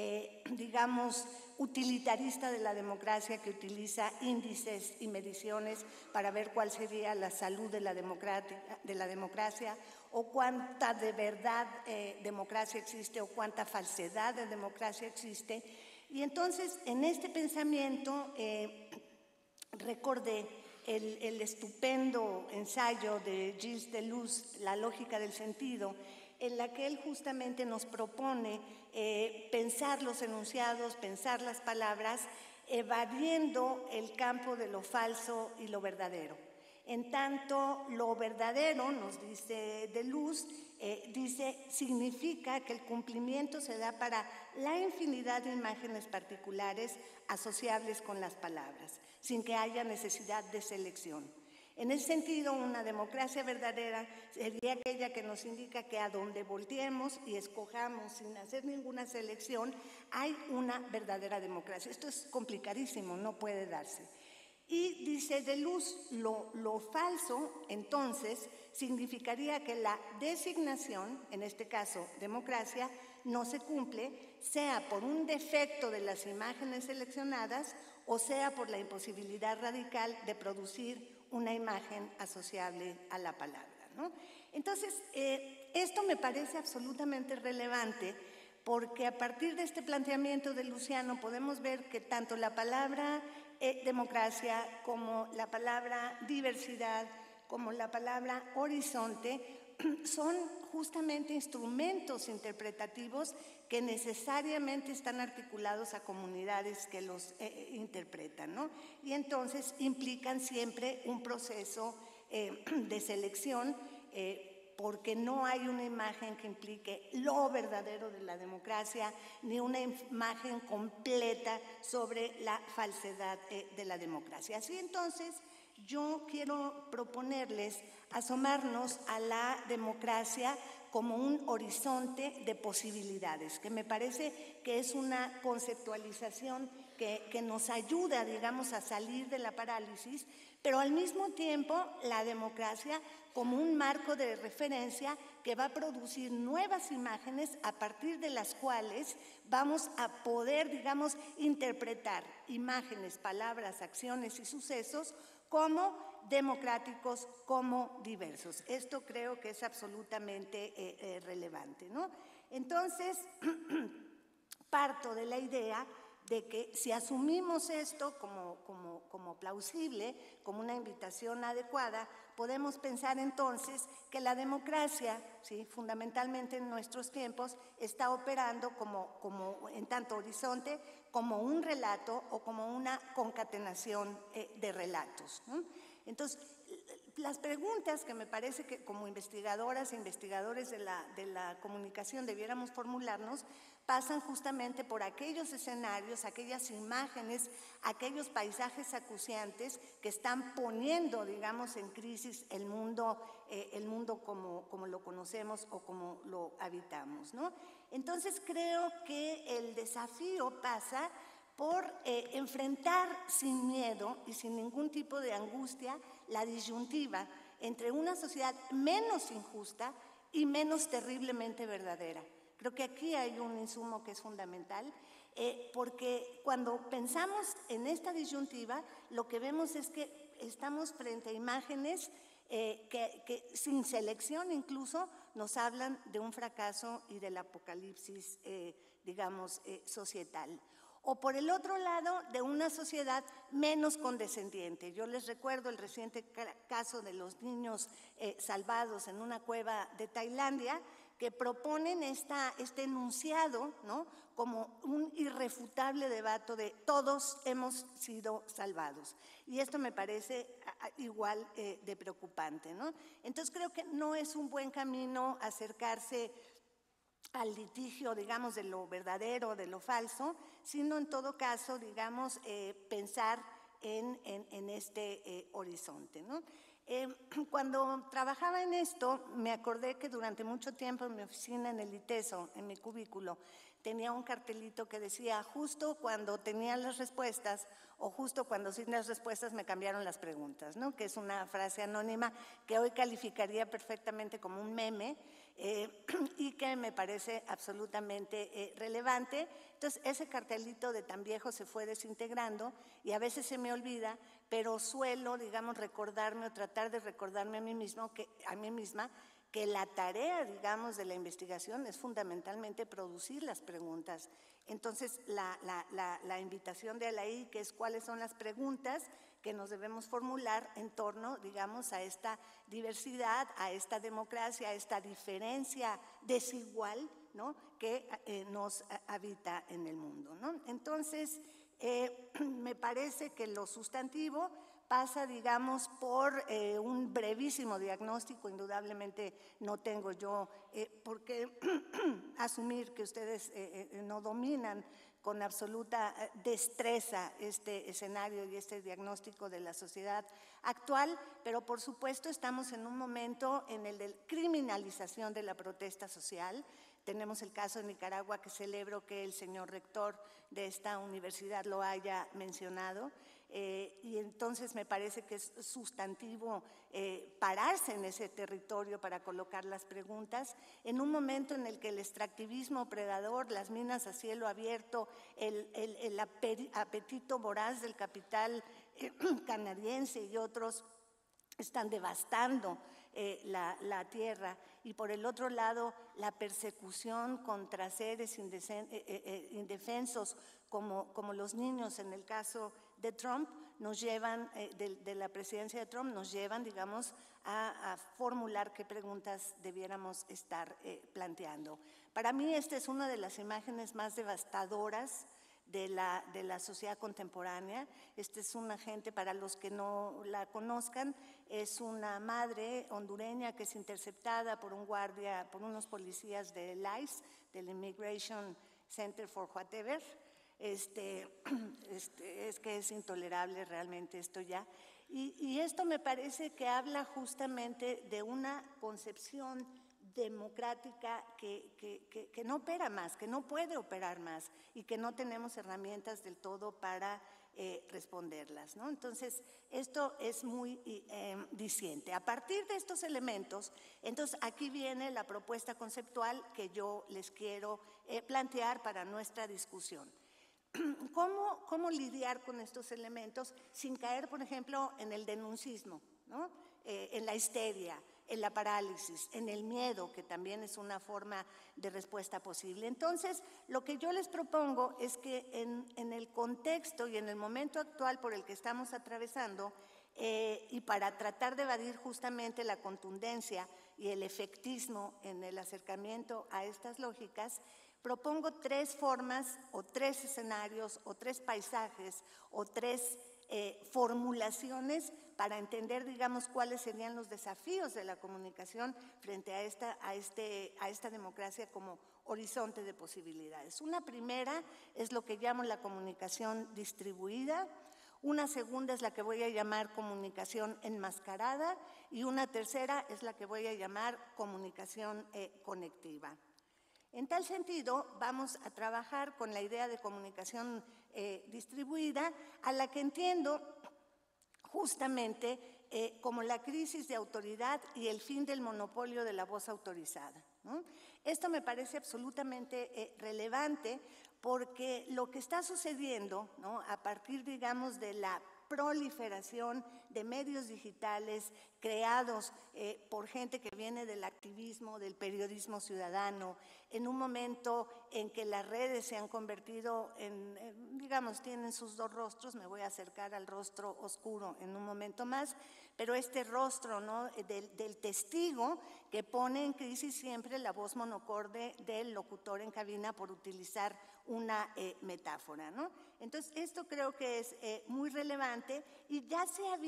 S6: utilitarista de la democracia que utiliza índices y mediciones para ver cuál sería la salud de la democracia o cuánta de verdad democracia existe o cuánta falsedad de democracia existe. Y entonces, en este pensamiento, recordé el estupendo ensayo de Gilles Deleuze, La lógica del sentido, en la que él justamente nos propone pensar los enunciados, pensar las palabras, evadiendo el campo de lo falso y lo verdadero. En tanto, lo verdadero, nos dice Deleuze, significa que el cumplimiento se da para la infinidad de imágenes particulares asociables con las palabras, sin que haya necesidad de selección. En ese sentido, una democracia verdadera sería aquella que nos indica que a donde volteemos y escojamos sin hacer ninguna selección, hay una verdadera democracia. Esto es complicadísimo, no puede darse. Y dice Deleuze, lo falso, entonces, significaría que la designación, en este caso democracia, no se cumple, sea por un defecto de las imágenes seleccionadas o sea por la imposibilidad radical de producir una imagen asociable a la palabra, ¿no? Entonces, esto me parece absolutamente relevante porque a partir de este planteamiento de Luciano podemos ver que tanto la palabra democracia como la palabra diversidad, como la palabra horizonte, son justamente instrumentos interpretativos que necesariamente están articulados a comunidades que los interpretan, ¿no? Y entonces implican siempre un proceso de selección, porque no hay una imagen que implique lo verdadero de la democracia, ni una imagen completa sobre la falsedad de la democracia. Así entonces, yo quiero proponerles asomarnos a la democracia como un horizonte de posibilidades, que me parece que es una conceptualización que nos ayuda, digamos, a salir de la parálisis, pero al mismo tiempo la democracia como un marco de referencia que va a producir nuevas imágenes a partir de las cuales vamos a poder, digamos, interpretar imágenes, palabras, acciones y sucesos como democráticos, como diversos. Esto creo que es absolutamente relevante, ¿no? Entonces, parto de la idea de que si asumimos esto como plausible, como una invitación adecuada, podemos pensar entonces que la democracia, ¿sí?, fundamentalmente en nuestros tiempos, está operando como en tanto horizonte, como un relato o como una concatenación de relatos, ¿no? Entonces, las preguntas que me parece que como investigadoras e investigadores de la comunicación debiéramos formularnos pasan justamente por aquellos escenarios, aquellas imágenes, aquellos paisajes acuciantes que están poniendo, digamos, en crisis el mundo como lo conocemos o como lo habitamos, ¿no? Entonces creo que el desafío pasa por enfrentar sin miedo y sin ningún tipo de angustia la disyuntiva entre una sociedad menos injusta y menos terriblemente verdadera. Creo que aquí hay un insumo que es fundamental, porque cuando pensamos en esta disyuntiva, lo que vemos es que estamos frente a imágenes que sin selección incluso nos hablan de un fracaso y del apocalipsis, digamos, societal. O por el otro lado, de una sociedad menos condescendiente. Yo les recuerdo el reciente caso de los niños salvados en una cueva de Tailandia, que proponen este enunciado, ¿no?, como un irrefutable debate de todos hemos sido salvados. Y esto me parece igual de preocupante, ¿no? Entonces creo que no es un buen camino acercarse al litigio, digamos, de lo verdadero, de lo falso, sino en todo caso, digamos, pensar en este horizonte, ¿no? Cuando trabajaba en esto, me acordé que durante mucho tiempo en mi oficina en el ITESO, en mi cubículo, tenía un cartelito que decía, justo cuando tenía las respuestas o justo cuando sin las respuestas me cambiaron las preguntas, ¿no? Que es una frase anónima que hoy calificaría perfectamente como un meme, y que me parece absolutamente relevante. Entonces, ese cartelito de tan viejo se fue desintegrando y a veces se me olvida, pero suelo, digamos, recordarme o tratar de recordarme a mí misma que la tarea, digamos, de la investigación es fundamentalmente producir las preguntas. Entonces, la invitación de Alaí, que es cuáles son las preguntas que nos debemos formular en torno, digamos, a esta diversidad, a esta democracia, a esta diferencia desigual, ¿no?, que nos habita en el mundo, ¿no? Entonces, me parece que lo sustantivo pasa, digamos, por un brevísimo diagnóstico. Indudablemente no tengo yo por qué asumir que ustedes no dominan con absoluta destreza este escenario y este diagnóstico de la sociedad actual, pero por supuesto estamos en un momento en el de criminalización de la protesta social, Tenemos el caso de Nicaragua, que celebro que el señor rector de esta universidad lo haya mencionado. Y entonces me parece que es sustantivo pararse en ese territorio para colocar las preguntas, en un momento en el que el extractivismo predador, las minas a cielo abierto, el apetito voraz del capital canadiense y otros están devastando la tierra, y por el otro lado la persecución contra seres indefensos como los niños en el caso de Trump, nos llevan, de la presidencia de Trump, nos llevan, digamos, a formular qué preguntas debiéramos estar planteando. Para mí esta es una de las imágenes más devastadoras de la sociedad contemporánea. Esta es una gente, para los que no la conozcan, es una madre hondureña que es interceptada por un guardia, por unos policías del ICE, del Immigration Center for Whatever. Es que es intolerable realmente esto ya. Y esto me parece que habla justamente de una concepción democrática que no opera más, que no puede operar más y que no tenemos herramientas del todo para responderlas, ¿no? Entonces, esto es muy diciente. A partir de estos elementos, entonces aquí viene la propuesta conceptual que yo les quiero plantear para nuestra discusión. ¿Cómo lidiar con estos elementos sin caer, por ejemplo, en el denuncismo, ¿no? En la histeria, en la parálisis, en el miedo, que también es una forma de respuesta posible? Entonces, lo que yo les propongo es que en el contexto y en el momento actual por el que estamos atravesando, y para tratar de evadir justamente la contundencia y el efectismo en el acercamiento a estas lógicas, propongo 3 formas o 3 escenarios o 3 paisajes o 3 formulaciones para entender, digamos, cuáles serían los desafíos de la comunicación frente a esta democracia como horizonte de posibilidades. Una primera es lo que llamo la comunicación distribuida, una segunda es la que voy a llamar comunicación enmascarada y una tercera es la que voy a llamar comunicación conectiva. En tal sentido, vamos a trabajar con la idea de comunicación distribuida, a la que entiendo justamente como la crisis de autoridad y el fin del monopolio de la voz autorizada, ¿no? Esto me parece absolutamente relevante, porque lo que está sucediendo, ¿no?, a partir, digamos, de la proliferación de medios digitales creados por gente que viene del activismo, del periodismo ciudadano, en un momento en que las redes se han convertido digamos, tienen sus 2 rostros. Me voy a acercar al rostro oscuro en un momento más, pero este rostro, ¿no?, del testigo, que pone en crisis siempre la voz monocorde del locutor en cabina, por utilizar una metáfora, ¿no? Entonces, esto creo que es muy relevante, y ya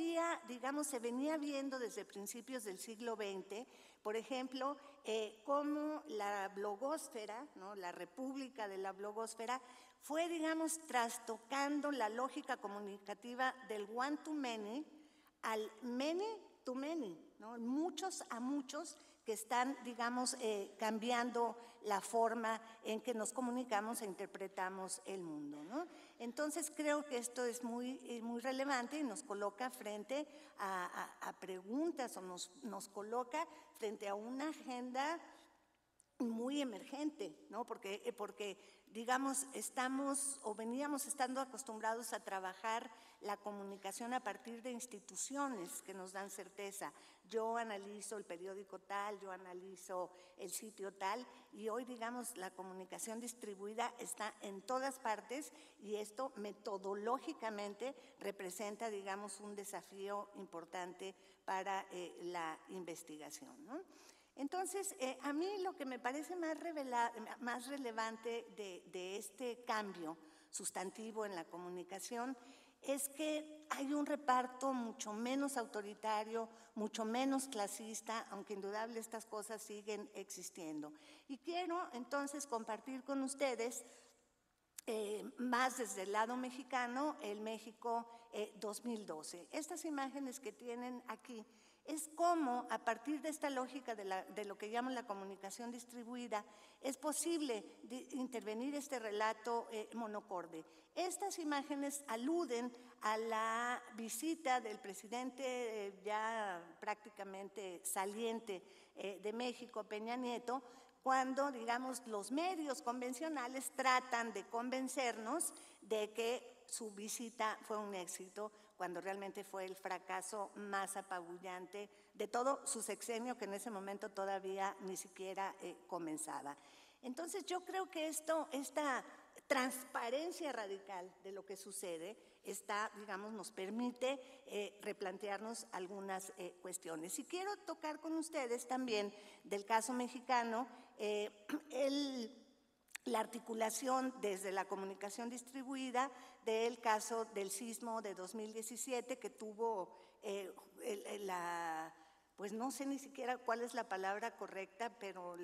S6: se venía viendo desde principios del siglo XX, por ejemplo, cómo la blogósfera, ¿no?, la república de la blogósfera, fue, digamos, trastocando la lógica comunicativa del one to many al many to many, ¿no? Muchos a muchos, que están, digamos, cambiando la forma en que nos comunicamos e interpretamos el mundo, ¿no? Entonces, creo que esto es muy relevante y nos coloca frente a preguntas, o nos coloca frente a una agenda muy emergente, ¿no? Porque digamos, veníamos estando acostumbrados a trabajar la comunicación a partir de instituciones que nos dan certeza. Yo analizo el periódico tal, yo analizo el sitio tal, y hoy, digamos, la comunicación distribuida está en todas partes, y esto metodológicamente representa, digamos, un desafío importante para la investigación, ¿no? Entonces, a mí lo que me parece más relevante de este cambio sustantivo en la comunicación es que hay un reparto mucho menos autoritario, mucho menos clasista, aunque indudable estas cosas siguen existiendo. Y quiero entonces compartir con ustedes más desde el lado mexicano, el México 2012. Estas imágenes que tienen aquí es cómo, a partir de esta lógica de lo que llaman la comunicación distribuida, es posible intervenir este relato monocorde. Estas imágenes aluden a la visita del presidente ya prácticamente saliente de México, Peña Nieto, cuando, digamos, los medios convencionales tratan de convencernos de que su visita fue un éxito, cuando realmente fue el fracaso más apabullante de todo su sexenio, que en ese momento todavía ni siquiera comenzaba. Entonces yo creo que esta transparencia radical de lo que sucede digamos, nos permite replantearnos algunas cuestiones. Y quiero tocar con ustedes también del caso mexicano la articulación desde la comunicación distribuida del caso del sismo de 2017 que tuvo pues no sé ni siquiera cuál es la palabra correcta, pero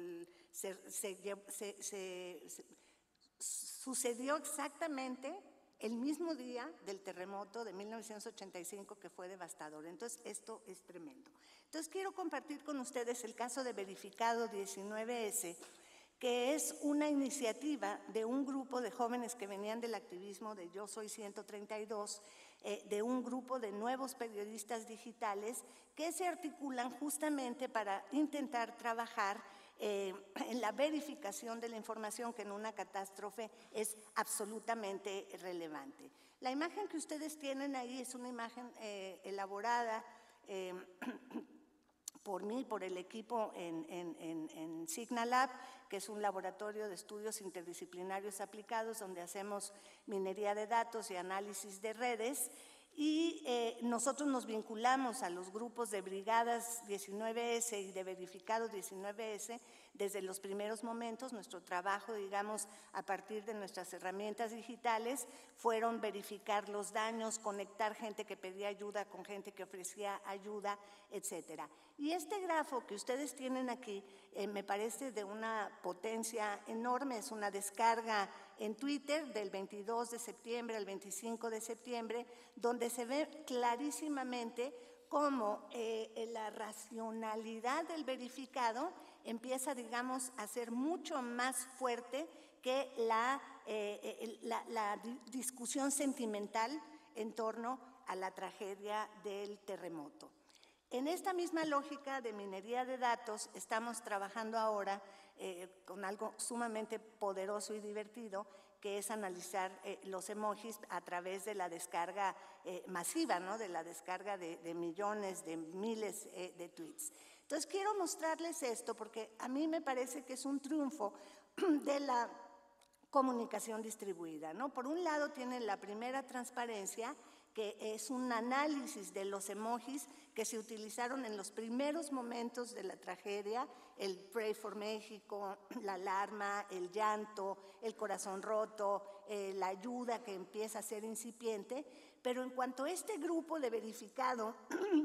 S6: sucedió exactamente el mismo día del terremoto de 1985 que fue devastador. Entonces, esto es tremendo. Entonces, quiero compartir con ustedes el caso de Verificado 19S, que es una iniciativa de un grupo de jóvenes que venían del activismo de Yo Soy 132, de un grupo de nuevos periodistas digitales que se articulan justamente para intentar trabajar en la verificación de la información que en una catástrofe es absolutamente relevante. La imagen que ustedes tienen ahí es una imagen elaborada por mí, por el equipo en Signalab, que es un laboratorio de estudios interdisciplinarios aplicados donde hacemos minería de datos y análisis de redes. Y nosotros nos vinculamos a los grupos de Brigadas 19S y de Verificado 19S desde los primeros momentos. Nuestro trabajo, digamos, a partir de nuestras herramientas digitales, fueron verificar los daños, conectar gente que pedía ayuda con gente que ofrecía ayuda, etcétera. Y este grafo que ustedes tienen aquí me parece de una potencia enorme, es una descarga en Twitter del 22 de septiembre al 25 de septiembre, donde se ve clarísimamente cómo la racionalidad del verificado empieza, digamos, a ser mucho más fuerte que la discusión sentimental en torno a la tragedia del terremoto. En esta misma lógica de minería de datos estamos trabajando ahora con algo sumamente poderoso y divertido, que es analizar los emojis a través de la descarga masiva, ¿no? De la descarga de millones, de miles de tweets. Entonces quiero mostrarles esto porque a mí me parece que es un triunfo de la comunicación distribuida, ¿no? Por un lado tienen la primera transparencia, que es un análisis de los emojis que se utilizaron en los primeros momentos de la tragedia, el Pray for México, la alarma, el llanto, el corazón roto, la ayuda que empieza a ser incipiente, pero en cuanto este grupo de verificado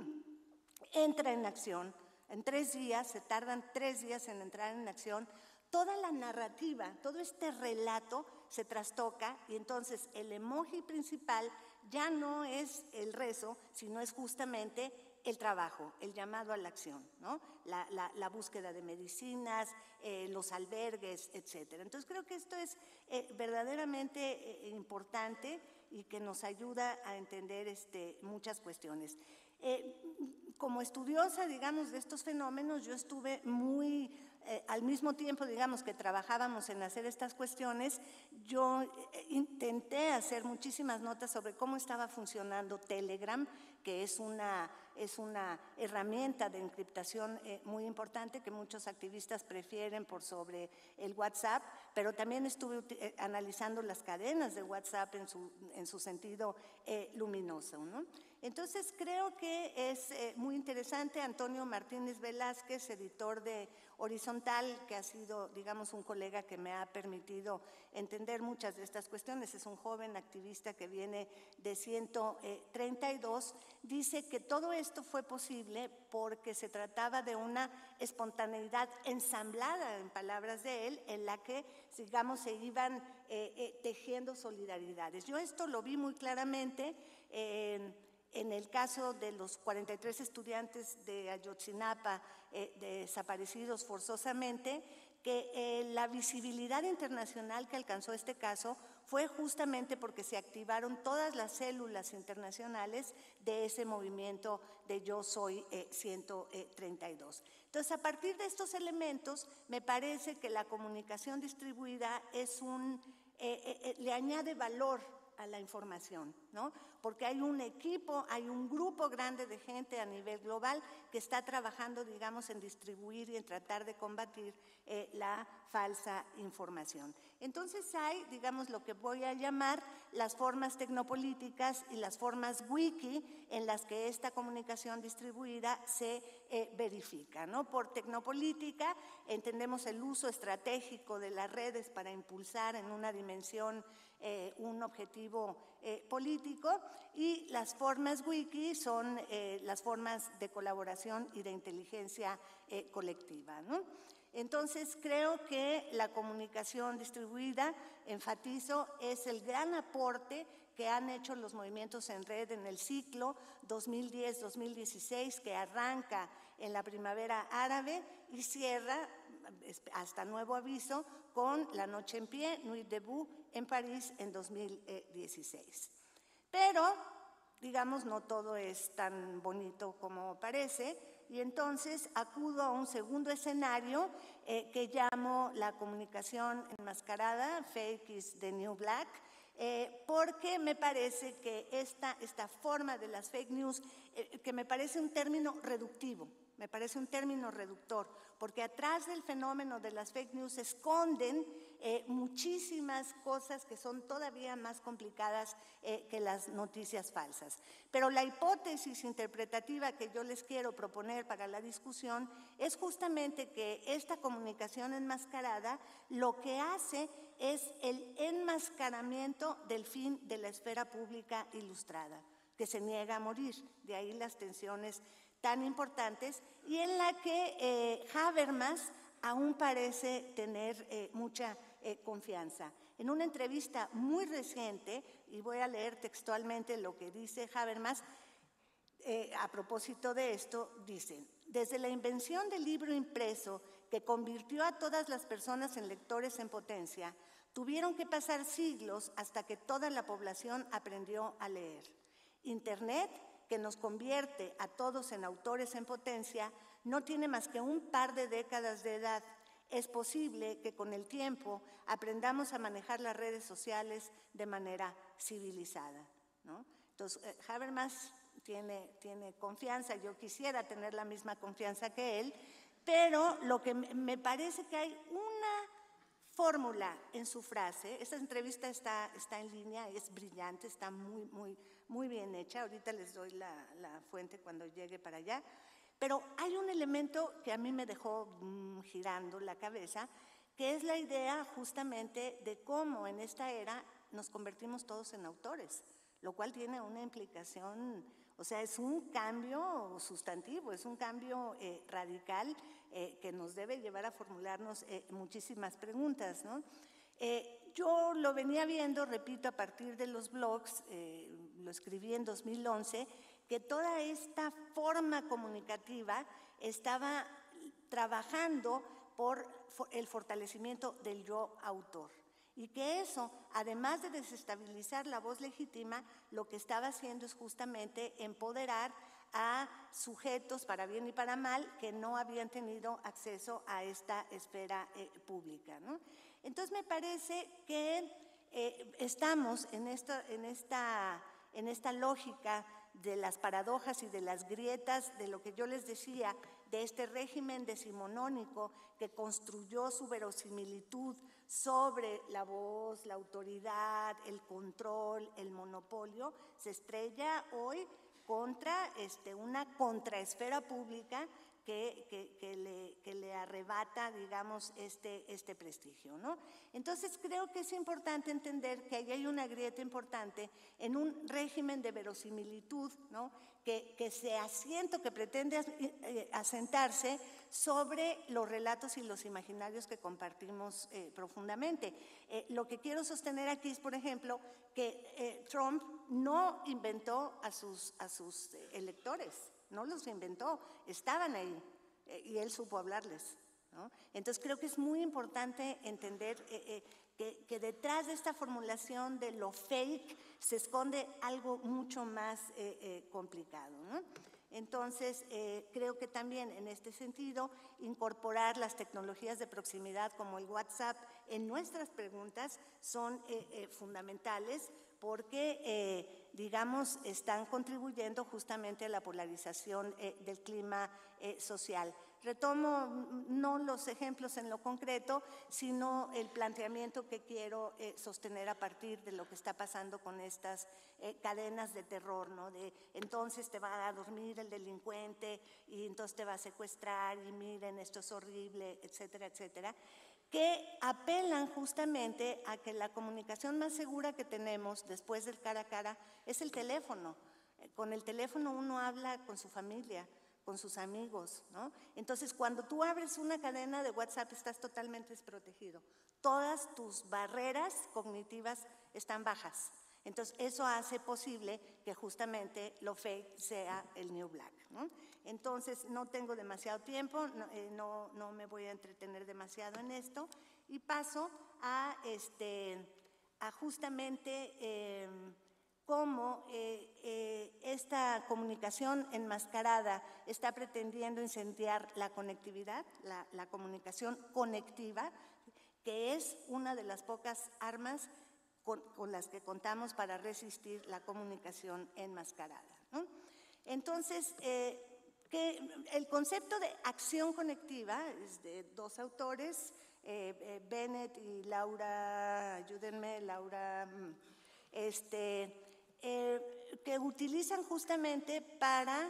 S6: entra en acción, en 3 días, se tardan 3 días en entrar en acción, toda la narrativa, todo este relato se trastoca y entonces el emoji principal ya no es el rezo, sino es justamente el trabajo, el llamado a la acción, ¿no? La búsqueda de medicinas, los albergues, etcétera. Entonces creo que esto es verdaderamente importante y que nos ayuda a entender muchas cuestiones. Como estudiosa, digamos, de estos fenómenos, yo estuve muy, al mismo tiempo, digamos, que trabajábamos en hacer estas cuestiones, yo intenté hacer muchísimas notas sobre cómo estaba funcionando Telegram, que es una herramienta de encriptación muy importante que muchos activistas prefieren por sobre el WhatsApp, pero también estuve analizando las cadenas de WhatsApp en su sentido luminoso, ¿no? Entonces, creo que es muy interesante. Antonio Martínez Velázquez, editor de Horizontal, que ha sido, digamos, un colega que me ha permitido entender muchas de estas cuestiones, es un joven activista que viene de 132, dice que todo esto fue posible porque se trataba de una espontaneidad ensamblada, en palabras de él, en la que, digamos, se iban tejiendo solidaridades. Yo esto lo vi muy claramente en el caso de los 43 estudiantes de Ayotzinapa desaparecidos forzosamente, que la visibilidad internacional que alcanzó este caso fue justamente porque se activaron todas las células internacionales de ese movimiento de Yo Soy 132. Entonces, a partir de estos elementos, me parece que la comunicación distribuida es le añade valor a la información, ¿no? Porque hay un equipo, hay un grupo grande de gente a nivel global que está trabajando, digamos, en distribuir y en tratar de combatir la falsa información. Entonces hay, digamos, lo que voy a llamar las formas tecnopolíticas y las formas wiki en las que esta comunicación distribuida se verifica, ¿no? Por tecnopolítica entendemos el uso estratégico de las redes para impulsar en una dimensión un objetivo político, y las formas wiki son las formas de colaboración y de inteligencia colectiva, ¿no? Entonces, creo que la comunicación distribuida, enfatizo, es el gran aporte que han hecho los movimientos en red en el ciclo 2010-2016, que arranca en la primavera árabe y cierra, hasta nuevo aviso, con La Noche en Pie, Nuit Debout, en París en 2016. Pero, digamos, no todo es tan bonito como parece, y entonces acudo a un segundo escenario que llamo la comunicación enmascarada, Fake is the New Black, porque me parece que esta forma de las fake news, que me parece un término reductivo, me parece un término reductor, porque atrás del fenómeno de las fake news se esconden muchísimas cosas que son todavía más complicadas que las noticias falsas. Pero la hipótesis interpretativa que yo les quiero proponer para la discusión es justamente que esta comunicación enmascarada lo que hace es el enmascaramiento del fin de la esfera pública ilustrada, que se niega a morir, de ahí las tensiones tan importantes, y en la que Habermas aún parece tener mucha confianza. En una entrevista muy reciente, y voy a leer textualmente lo que dice Habermas, a propósito de esto, dicen: desde la invención del libro impreso, que convirtió a todas las personas en lectores en potencia, tuvieron que pasar siglos hasta que toda la población aprendió a leer. Internet, que nos convierte a todos en autores en potencia, no tiene más que un par de décadas de edad. Es posible que con el tiempo aprendamos a manejar las redes sociales de manera civilizada, ¿no? Entonces, Habermas tiene confianza, yo quisiera tener la misma confianza que él, pero lo que me parece que hay una fórmula en su frase. Esta entrevista está en línea, es brillante, está muy bien hecha. Ahorita les doy la fuente cuando llegue para allá. Pero hay un elemento que a mí me dejó girando la cabeza, que es la idea justamente de cómo en esta era nos convertimos todos en autores, lo cual tiene una implicación, o sea, es un cambio sustantivo, es un cambio radical que nos debe llevar a formularnos muchísimas preguntas, ¿no? Yo lo venía viendo, repito, a partir de los blogs, lo escribí en 2011, que toda esta forma comunicativa estaba trabajando por el fortalecimiento del yo autor. Y que eso, además de desestabilizar la voz legítima, lo que estaba haciendo es justamente empoderar a sujetos, para bien y para mal, que no habían tenido acceso a esta esfera pública, ¿no? Entonces me parece que estamos en esta lógica de las paradojas y de las grietas, de lo que yo les decía, de este régimen decimonónico que construyó su verosimilitud sobre la voz, la autoridad, el control, el monopolio. Se estrella hoy contra una contraesfera pública que le arrebata, digamos, este prestigio, ¿no? Entonces, creo que es importante entender que ahí hay una grieta importante en un régimen de verosimilitud, ¿no? Que se asienta, que pretende asentarse sobre los relatos y los imaginarios que compartimos profundamente. Lo que quiero sostener aquí es, por ejemplo, que Trump no inventó a sus electores, no los inventó, estaban ahí y él supo hablarles, ¿no? Entonces creo que es muy importante entender que detrás de esta formulación de lo fake se esconde algo mucho más complicado, ¿no? Entonces, creo que también en este sentido, incorporar las tecnologías de proximidad como el WhatsApp en nuestras preguntas son fundamentales porque, digamos, están contribuyendo justamente a la polarización del clima social. Retomo no los ejemplos en lo concreto, sino el planteamiento que quiero sostener a partir de lo que está pasando con estas cadenas de terror, ¿no? De entonces te va a dormir el delincuente y entonces te va a secuestrar y miren, esto es horrible, etcétera, etcétera, que apelan justamente a que la comunicación más segura que tenemos después del cara a cara es el teléfono. Con el teléfono uno habla con su familia, con sus amigos, ¿no? Entonces, cuando tú abres una cadena de WhatsApp, estás totalmente desprotegido. Todas tus barreras cognitivas están bajas. Entonces, eso hace posible que justamente lo fake sea el new black, ¿no? Entonces, no tengo demasiado tiempo, no me voy a entretener demasiado en esto y paso a justamente cómo esta comunicación enmascarada está pretendiendo incendiar la conectividad, la comunicación conectiva, que es una de las pocas armas con las que contamos para resistir la comunicación enmascarada, ¿no? Entonces, el concepto de acción conectiva es de dos autores, Bennett y Laura, ayúdenme, Laura, que utilizan justamente para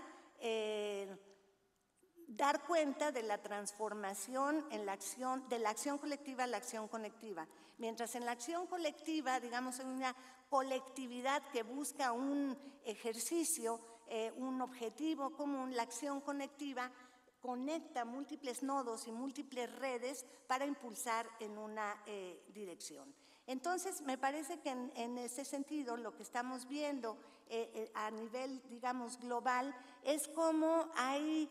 S6: dar cuenta de la transformación en la acción, de la acción colectiva a la acción conectiva. Mientras en la acción colectiva, digamos, en una colectividad que busca un ejercicio, un objetivo común, la acción conectiva conecta múltiples nodos y múltiples redes para impulsar en una dirección. Entonces, me parece que en ese sentido lo que estamos viendo a nivel, digamos, global es cómo hay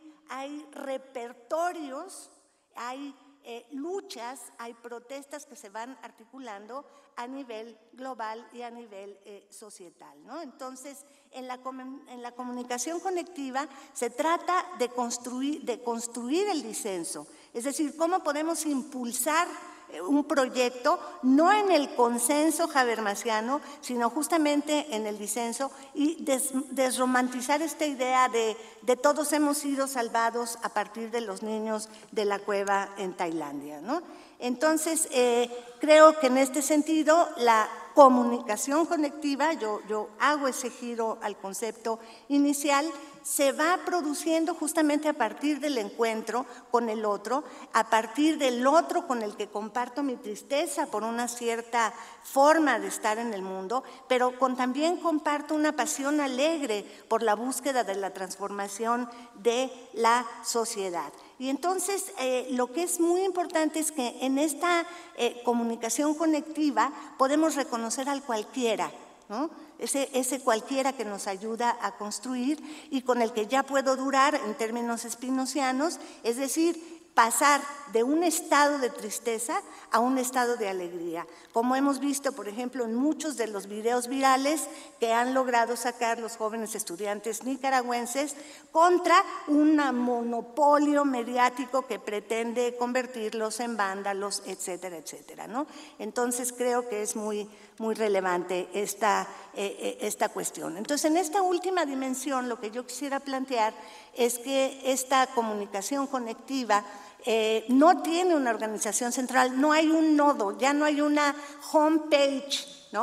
S6: repertorios, hay luchas, hay protestas que se van articulando a nivel global y a nivel societal, ¿no? Entonces, en la comunicación conectiva se trata de construir el disenso, es decir, cómo podemos impulsar un proyecto, no en el consenso habermasiano, sino justamente en el disenso y desromantizar esta idea de todos hemos sido salvados a partir de los niños de la cueva en Tailandia, ¿no? Entonces, creo que en este sentido la comunicación conectiva, yo hago ese giro al concepto inicial, se va produciendo justamente a partir del encuentro con el otro, a partir del otro con el que comparto mi tristeza por una cierta forma de estar en el mundo, pero también comparto una pasión alegre por la búsqueda de la transformación de la sociedad. Y entonces, lo que es muy importante es que en esta comunicación conectiva podemos reconocer al cualquiera, ¿no? Ese cualquiera que nos ayuda a construir y con el que ya puedo durar en términos spinozianos, es decir, pasar de un estado de tristeza a un estado de alegría, como hemos visto, por ejemplo, en muchos de los videos virales que han logrado sacar los jóvenes estudiantes nicaragüenses contra un monopolio mediático que pretende convertirlos en vándalos, etcétera, etcétera, ¿no? Entonces, creo que es muy relevante esta cuestión. Entonces, en esta última dimensión, lo que yo quisiera plantear es que esta comunicación conectiva no tiene una organización central, no hay un nodo, ya no hay una homepage, ¿no?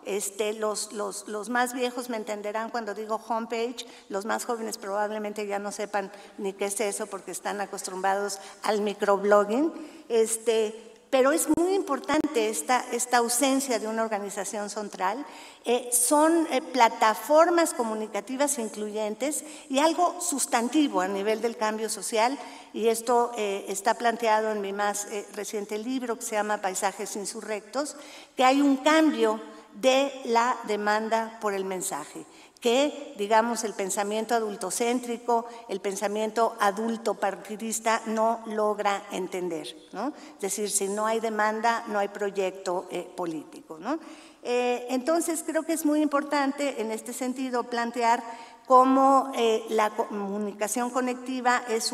S6: Los más viejos me entenderán cuando digo homepage, los más jóvenes probablemente ya no sepan ni qué es eso porque están acostumbrados al microblogging. Pero es muy importante esta ausencia de una organización central. Son plataformas comunicativas incluyentes y algo sustantivo a nivel del cambio social, y esto está planteado en mi más reciente libro que se llama Paisajes Insurrectos, que hay un cambio de la demanda por el mensaje, que, digamos, el pensamiento adultocéntrico, el pensamiento adulto partidista no logra entender, ¿no? Es decir, si no hay demanda, no hay proyecto político, ¿no? Entonces, creo que es muy importante en este sentido plantear cómo la comunicación conectiva es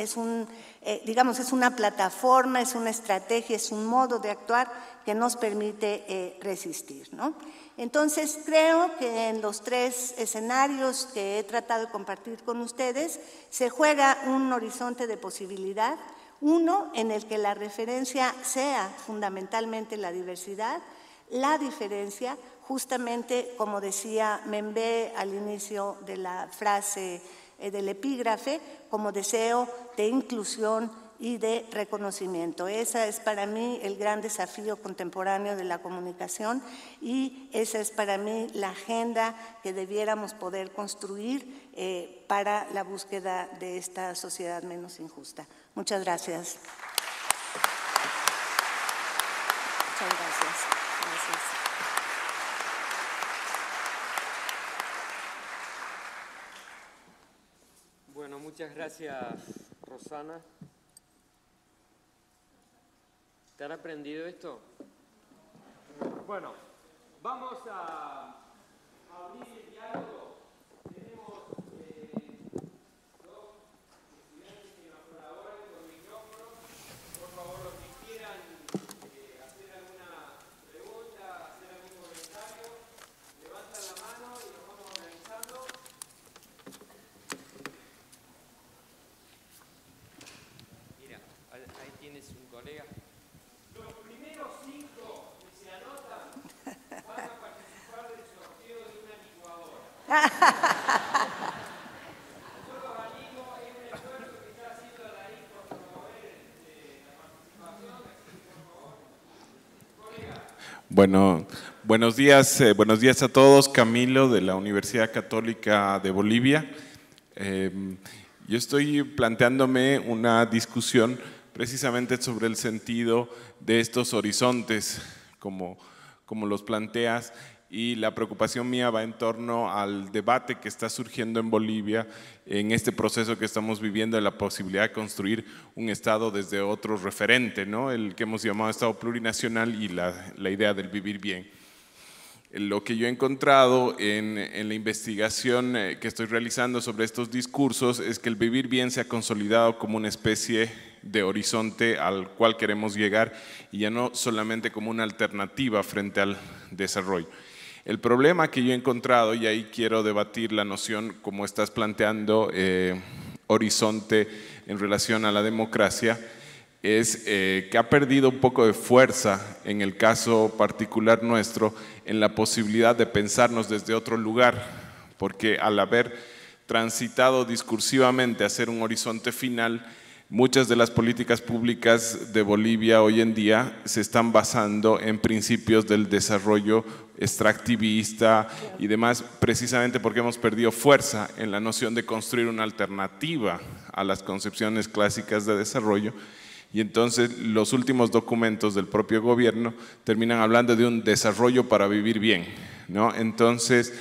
S6: una plataforma, es una estrategia, es un modo de actuar que nos permite resistir, ¿no? Entonces, creo que en los tres escenarios que he tratado de compartir con ustedes se juega un horizonte de posibilidad, uno en el que la referencia sea fundamentalmente la diversidad, la diferencia, justamente como decía Membe al inicio de la frase del epígrafe, como deseo de inclusión y de reconocimiento. Ese es para mí el gran desafío contemporáneo de la comunicación y esa es para mí la agenda que debiéramos poder construir para la búsqueda de esta sociedad menos injusta. Muchas gracias. Muchas gracias. Gracias.
S5: Bueno, muchas gracias, Rosana. ¿Te han aprendido esto? Bueno, vamos a abrir el diálogo. Tenemos dos estudiantes que nos colaboran con micrófono. Por favor, los que quieran hacer alguna pregunta, hacer algún comentario, levantan la mano y nos vamos organizando. Mira, ahí tienes un colega. Los primeros 5 que se anotan van a participar del sorteo de una licuadora. Yo los animo, es un esfuerzo que está haciendo Alain por promover la participación, así que por favor, colega.
S7: Bueno, buenos días a todos. Camilo de la Universidad Católica de Bolivia. Yo estoy planteándome una discusión precisamente sobre el sentido de estos horizontes, como los planteas, y la preocupación mía va en torno al debate que está surgiendo en Bolivia en este proceso que estamos viviendo de la posibilidad de construir un Estado desde otro referente, ¿no? El que hemos llamado Estado plurinacional y la idea del vivir bien. Lo que yo he encontrado en la investigación que estoy realizando sobre estos discursos es que el vivir bien se ha consolidado como una especie de horizonte al cual queremos llegar y ya no solamente como una alternativa frente al desarrollo. El problema que yo he encontrado, y ahí quiero debatir la noción como estás planteando, horizonte en relación a la democracia, es que ha perdido un poco de fuerza en el caso particular nuestro en la posibilidad de pensarnos desde otro lugar, porque al haber transitado discursivamente a ser un horizonte final, muchas de las políticas públicas de Bolivia hoy en día se están basando en principios del desarrollo extractivista y demás, precisamente porque hemos perdido fuerza en la noción de construir una alternativa a las concepciones clásicas de desarrollo. Y entonces los últimos documentos del propio gobierno terminan hablando de un desarrollo para vivir bien, ¿no? Entonces,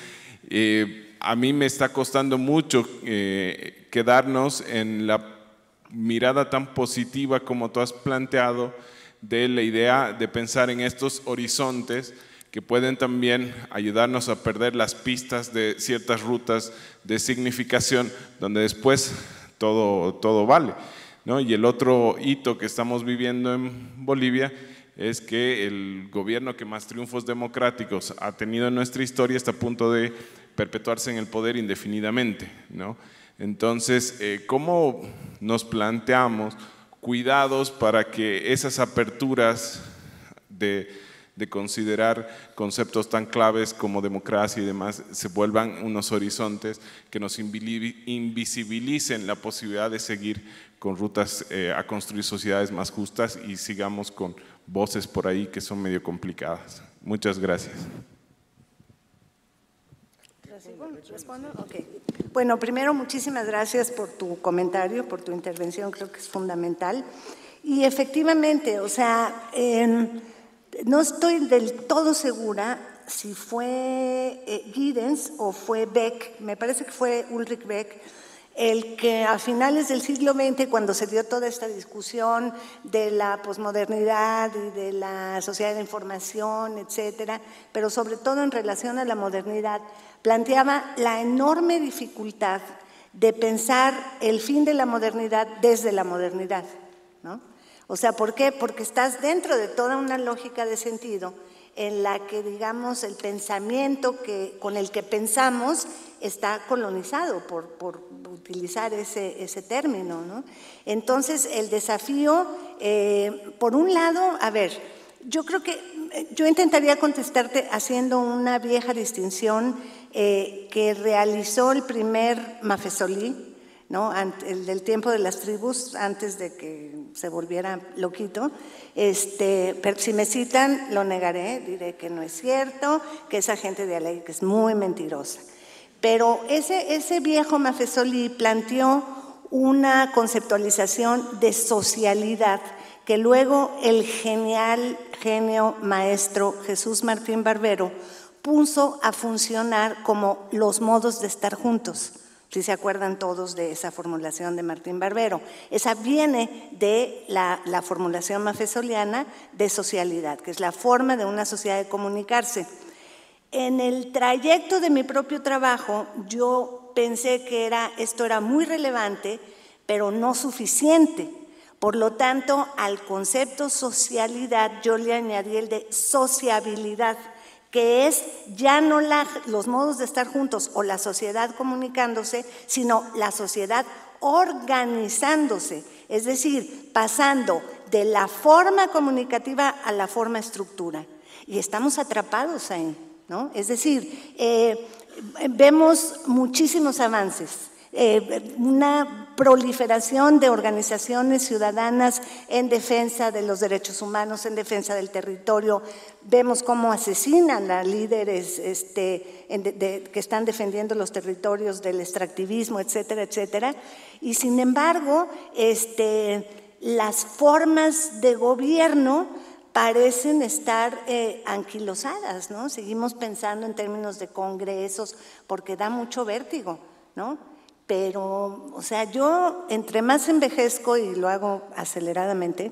S7: a mí me está costando mucho quedarnos en la mirada tan positiva como tú has planteado de la idea de pensar en estos horizontes que pueden también ayudarnos a perder las pistas de ciertas rutas de significación donde después todo vale, ¿no? Y el otro hito que estamos viviendo en Bolivia es que el gobierno que más triunfos democráticos ha tenido en nuestra historia está a punto de perpetuarse en el poder indefinidamente, ¿no? Entonces, ¿cómo nos planteamos cuidados para que esas aperturas de de considerar conceptos tan claves como democracia y demás se vuelvan unos horizontes que nos invisibilicen la posibilidad de seguir con rutas a construir sociedades más justas y sigamos con voces por ahí que son medio complicadas. Muchas gracias.
S6: ¿Respondo? Okay. Bueno, primero, muchísimas gracias por tu comentario, por tu intervención, creo que es fundamental. Y efectivamente, o sea, no estoy del todo segura si fue Giddens o fue Beck, me parece que fue Ulrich Beck, el que a finales del siglo XX, cuando se dio toda esta discusión de la posmodernidad y de la sociedad de información, etcétera, pero sobre todo en relación a la modernidad, planteaba la enorme dificultad de pensar el fin de la modernidad desde la modernidad, ¿no? O sea, ¿por qué? Porque estás dentro de toda una lógica de sentido en la que, digamos, el pensamiento con el que pensamos está colonizado, por utilizar ese término, ¿no? Entonces, el desafío, por un lado, a ver, yo creo que yo intentaría contestarte haciendo una vieja distinción que realizó el primer Mafezolí, ¿no? El del tiempo de las tribus, antes de que se volviera loquito. Pero si me citan, lo negaré, diré que no es cierto, que esa gente de Alay que es muy mentirosa. Pero ese viejo Mafezolí planteó una conceptualización de socialidad que luego el genio maestro Jesús Martín Barbero puso a funcionar como los modos de estar juntos. Si se acuerdan todos de esa formulación de Martín Barbero. Esa viene de la formulación mafezoliana de socialidad, que es la forma de una sociedad de comunicarse. En el trayecto de mi propio trabajo, yo pensé que esto era muy relevante, pero no suficiente. Por lo tanto, al concepto socialidad yo le añadí el de sociabilidad, que es ya no los modos de estar juntos o la sociedad comunicándose, sino la sociedad organizándose, es decir, pasando de la forma comunicativa a la forma estructura. Y estamos atrapados ahí, ¿no? Es decir, vemos muchísimos avances. Una proliferación de organizaciones ciudadanas en defensa de los derechos humanos, en defensa del territorio. Vemos cómo asesinan a líderes que están defendiendo los territorios del extractivismo, etcétera, etcétera. Y sin embargo, las formas de gobierno parecen estar anquilosadas, ¿no? Seguimos pensando en términos de congresos porque da mucho vértigo, ¿no? Pero, o sea, yo entre más envejezco, y lo hago aceleradamente,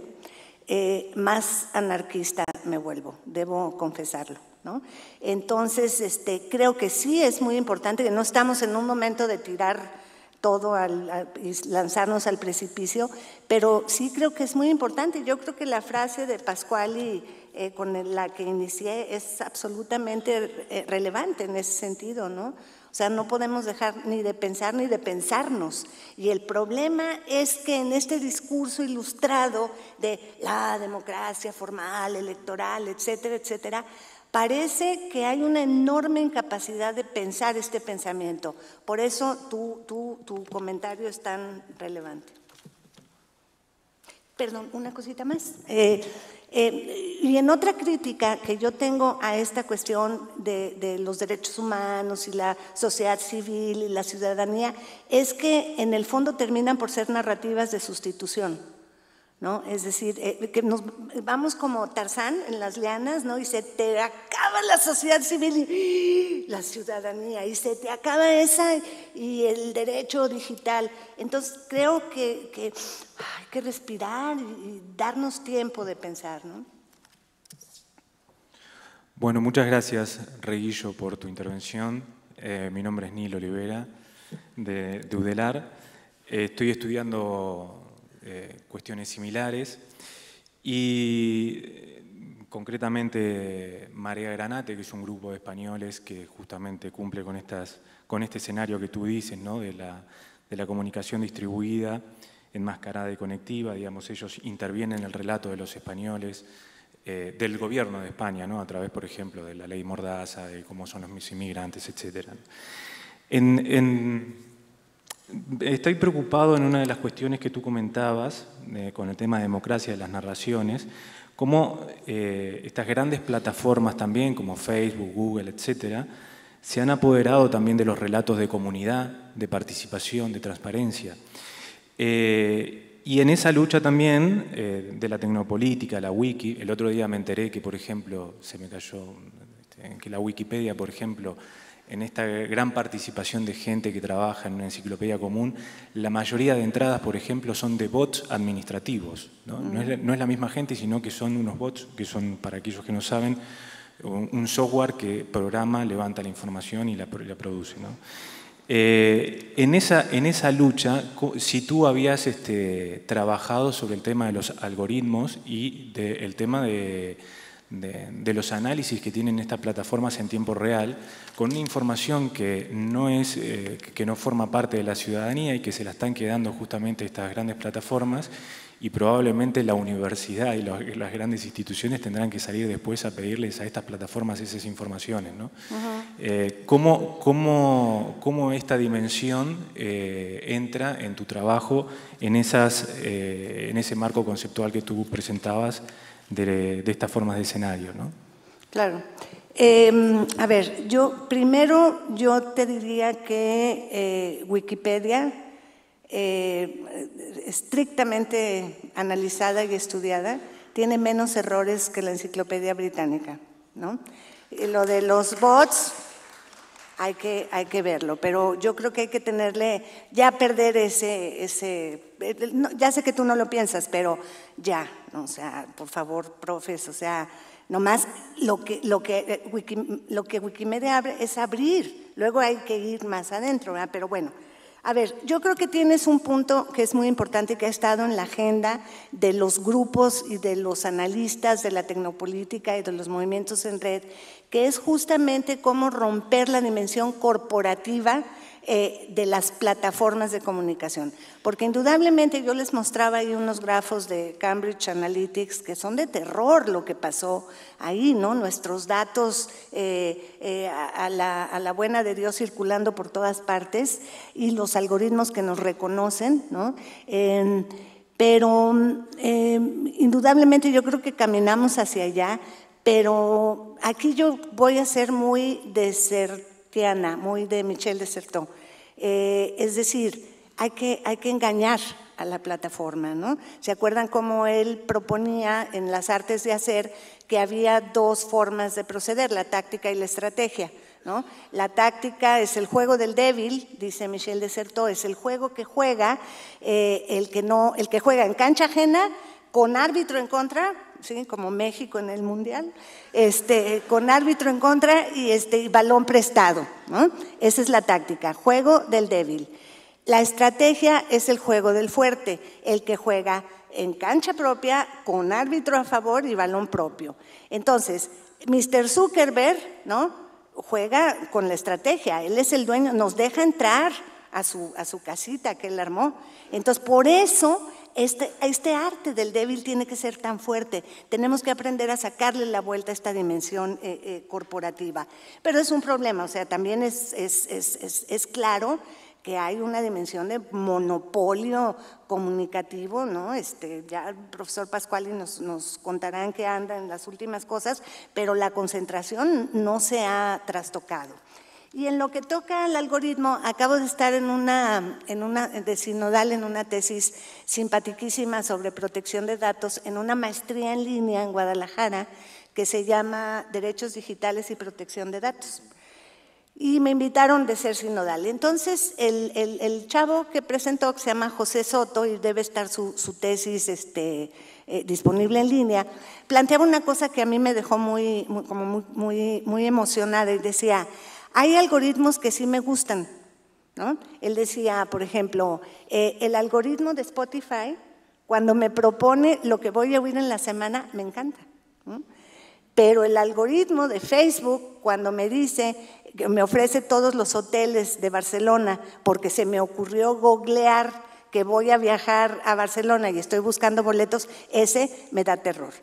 S6: más anarquista me vuelvo, debo confesarlo, ¿no? Entonces, creo que sí es muy importante, que no estamos en un momento de tirar todo y lanzarnos al precipicio, pero sí creo que es muy importante. Yo creo que la frase de Pasquali con la que inicié es absolutamente relevante en ese sentido, ¿no? O sea, no podemos dejar ni de pensar ni de pensarnos. Y el problema es que en este discurso ilustrado de la democracia formal, electoral, etcétera, etcétera, parece que hay una enorme incapacidad de pensar este pensamiento. Por eso tu comentario es tan relevante. Perdón, una cosita más. Y en otra crítica que yo tengo a esta cuestión de los derechos humanos y la sociedad civil y la ciudadanía, es que en el fondo terminan por ser narrativas de sustitución, ¿no? Es decir, que nos vamos como Tarzán en las lianas, ¿no? Y se te acaba la sociedad civil y la ciudadanía, y se te acaba esa y el derecho digital. Entonces creo que hay que respirar y darnos tiempo de pensar, ¿no?
S8: Bueno, muchas gracias, Reguillo, por tu intervención. Mi nombre es Nil Olivera, de UDELAR. Estoy estudiando cuestiones similares y concretamente Marea Granate, que es un grupo de españoles que justamente cumple con este escenario que tú dices, ¿no? de la comunicación distribuida, enmascarada y conectiva. Digamos, ellos intervienen en el relato de los españoles del gobierno de España, ¿no? A través, por ejemplo, de la ley Mordaza, de cómo son los inmigrantes, etc. Estoy preocupado en una de las cuestiones que tú comentabas con el tema de democracia de las narraciones, cómo estas grandes plataformas también, como Facebook, Google, etc., se han apoderado también de los relatos de comunidad, de participación, de transparencia. Y en esa lucha también de la tecnopolítica, la wiki, el otro día me enteré que, por ejemplo, se me cayó, que la Wikipedia, por ejemplo, en esta gran participación de gente que trabaja en una enciclopedia común, la mayoría de entradas, por ejemplo, son de bots administrativos, ¿no? No es la misma gente, sino que son unos bots, que son, para aquellos que no saben, un software que programa, levanta la información y la produce, ¿no? En esa lucha, si tú habías trabajado sobre el tema de los algoritmos y el tema de los análisis que tienen estas plataformas en tiempo real, con una información que no forma parte de la ciudadanía y que se la están quedando justamente estas grandes plataformas, y probablemente la universidad y las grandes instituciones tendrán que salir después a pedirles a estas plataformas esas informaciones, ¿no? ¿Cómo esta dimensión entra en tu trabajo en ese marco conceptual que tú presentabas de estas formas de escenario, ¿no?
S6: Claro. A ver, primero te diría que Wikipedia, estrictamente analizada y estudiada, tiene menos errores que la Enciclopedia Británica, ¿no? Y lo de los bots hay que verlo, pero yo creo que hay que perder ya sé que tú no lo piensas, pero ya, ¿no? O sea, por favor, profes, o sea, nomás lo que Wikimedia abre es abrir, luego hay que ir más adentro, ¿verdad? Pero bueno, a ver, yo creo que tienes un punto que es muy importante y que ha estado en la agenda de los grupos y de los analistas de la tecnopolítica y de los movimientos en red, que es justamente cómo romper la dimensión corporativa de las plataformas de comunicación. Porque indudablemente yo les mostraba ahí unos grafos de Cambridge Analytics que son de terror lo que pasó ahí, ¿no? Nuestros datos a la buena de Dios circulando por todas partes y los algoritmos que nos reconocen, ¿no? Pero indudablemente yo creo que caminamos hacia allá, pero aquí yo voy a ser muy desertiana, muy de Michel de Certeau. Es decir, hay que engañar a la plataforma, ¿no? ¿Se acuerdan cómo él proponía en las artes de hacer que había dos formas de proceder, la táctica y la estrategia, ¿no? La táctica es el juego del débil, dice Michel de Certeau, es el juego que juega el que juega en cancha ajena con árbitro en contra, ¿sí? Como México en el Mundial, con árbitro en contra y balón prestado, ¿no? Esa es la táctica, juego del débil. La estrategia es el juego del fuerte, el que juega en cancha propia, con árbitro a favor y balón propio. Entonces, Mr. Zuckerberg, ¿no? Juega con la estrategia, él es el dueño, nos deja entrar a su casita que él armó. Entonces, por eso este arte del débil tiene que ser tan fuerte. Tenemos que aprender a sacarle la vuelta a esta dimensión corporativa. Pero es un problema, o sea, también es claro que hay una dimensión de monopolio comunicativo, ¿no? Ya el profesor Pasquali nos contará en qué anda en las últimas cosas, pero la concentración no se ha trastocado. Y en lo que toca al algoritmo, acabo de estar de sinodal en una tesis simpaticísima sobre protección de datos en una maestría en línea en Guadalajara que se llama Derechos Digitales y Protección de Datos. Y me invitaron de ser sinodal. Entonces, el chavo que presentó, que se llama José Soto, y debe estar su tesis disponible en línea, planteaba una cosa que a mí me dejó muy emocionada y decía, hay algoritmos que sí me gustan, ¿no? Él decía, por ejemplo, el algoritmo de Spotify, cuando me propone lo que voy a oír en la semana, me encanta, ¿no? Pero el algoritmo de Facebook, cuando me dice, me ofrece todos los hoteles de Barcelona porque se me ocurrió googlear que voy a viajar a Barcelona y estoy buscando boletos, ese me da terror.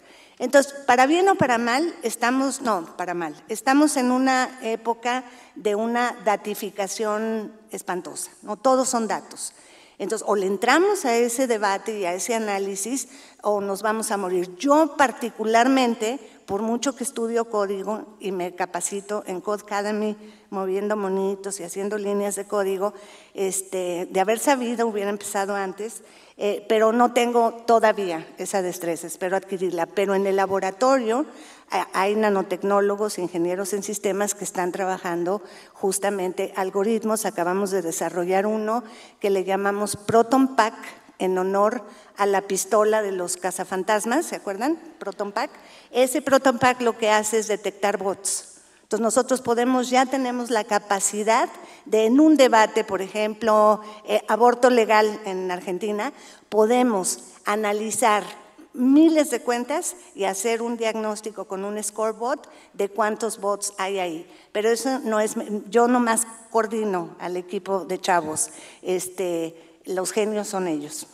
S6: Entonces, para bien o para mal, estamos en una época de una datificación espantosa, ¿no? Todos son datos. Entonces, o le entramos a ese debate y a ese análisis o nos vamos a morir. Yo particularmente, por mucho que estudio código y me capacito en Codecademy, moviendo monitos y haciendo líneas de código, de haber sabido hubiera empezado antes, pero no tengo todavía esa destreza, espero adquirirla. Pero en el laboratorio hay nanotecnólogos, ingenieros en sistemas que están trabajando justamente algoritmos. Acabamos de desarrollar uno que le llamamos Proton Pack, en honor a la pistola de los cazafantasmas, ¿se acuerdan? Proton Pack. Ese Proton Pack lo que hace es detectar bots. Entonces nosotros ya tenemos la capacidad de en un debate, por ejemplo, aborto legal en Argentina, podemos analizar miles de cuentas y hacer un diagnóstico con un scorebot de cuántos bots hay ahí. Pero eso no es, yo nomás coordino al equipo de chavos, los genios son ellos.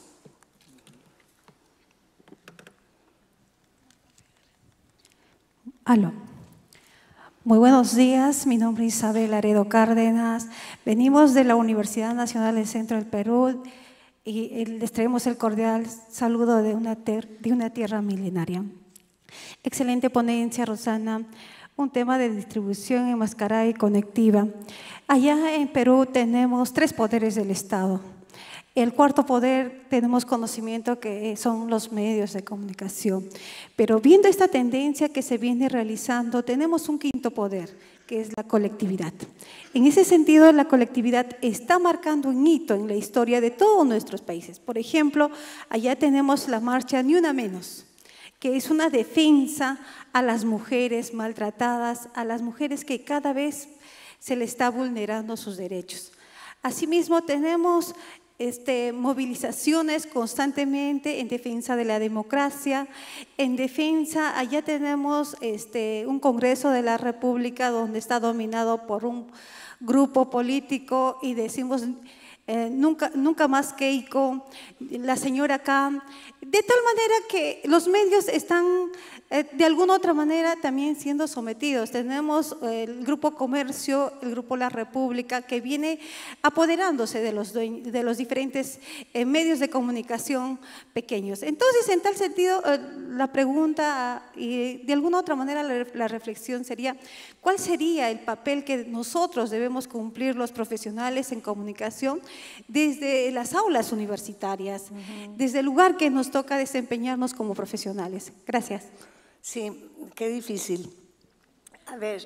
S9: Aló. Muy buenos días, mi nombre es Isabel Laredo Cárdenas, venimos de la Universidad Nacional del Centro del Perú y les traemos el cordial saludo de una tierra milenaria. Excelente ponencia, Rosana, un tema de distribución enmascarada y conectiva. Allá en Perú tenemos 3 poderes del Estado. El cuarto poder tenemos conocimiento que son los medios de comunicación, pero viendo esta tendencia que se viene realizando, tenemos un quinto poder, que es la colectividad. En ese sentido, la colectividad está marcando un hito en la historia de todos nuestros países. Por ejemplo, allá tenemos la marcha Ni Una Menos, que es una defensa a las mujeres maltratadas, a las mujeres que cada vez se les está vulnerando sus derechos. Asimismo, tenemos movilizaciones constantemente en defensa de la democracia, en defensa, allá tenemos un Congreso de la República donde está dominado por un grupo político y decimos nunca más Keiko, la señora K, de tal manera que los medios están de alguna otra manera también siendo sometidos. Tenemos el Grupo Comercio, el Grupo La República, que viene apoderándose de los diferentes medios de comunicación pequeños. Entonces, en tal sentido, la pregunta y de alguna otra manera la reflexión sería, ¿cuál sería el papel que nosotros debemos cumplir los profesionales en comunicación desde las aulas universitarias, desde el lugar que nos toca desempeñarnos como profesionales? Gracias.
S6: Sí, qué difícil. A ver,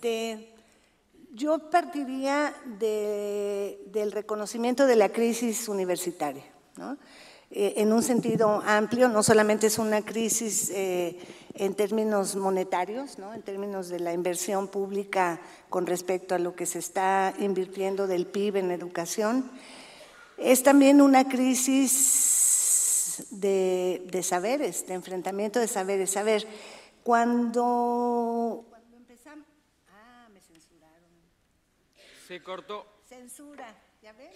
S6: yo partiría del reconocimiento de la crisis universitaria, ¿no? En un sentido amplio, no solamente es una crisis en términos monetarios, ¿no? En términos de la inversión pública con respecto a lo que se está invirtiendo del PIB en educación, es también una crisis de saberes, de enfrentamiento de saberes. A ver, cuando empezamos… me censuraron.
S5: Se cortó.
S6: Censura, ¿ya ven?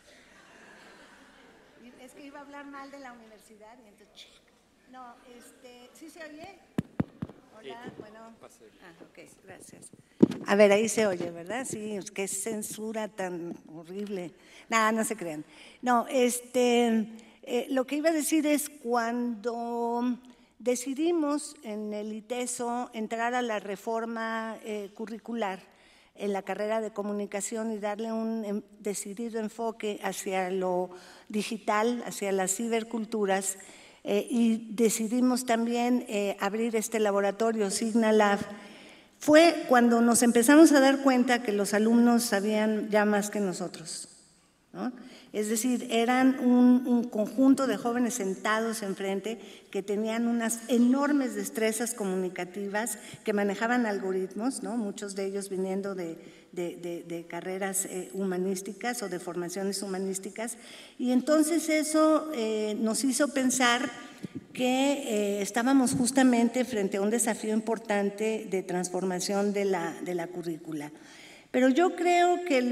S6: Es que iba a hablar mal de la universidad y entonces… No, ¿sí se oye? Hola, bueno. Ok, gracias. A ver, ahí se oye, ¿verdad? Sí, qué censura tan horrible. Nada, no se crean. No, lo que iba a decir es cuando decidimos en el ITESO entrar a la reforma curricular en la carrera de comunicación y darle un decidido enfoque hacia lo digital, hacia las ciberculturas, y decidimos también abrir este laboratorio Signalab, fue cuando nos empezamos a dar cuenta que los alumnos sabían ya más que nosotros, ¿no? Es decir, eran un conjunto de jóvenes sentados enfrente que tenían unas enormes destrezas comunicativas, que manejaban algoritmos, ¿no? Muchos de ellos viniendo de carreras humanísticas o de formaciones humanísticas, y entonces eso nos hizo pensar que estábamos justamente frente a un desafío importante de transformación de la currícula. Pero yo creo que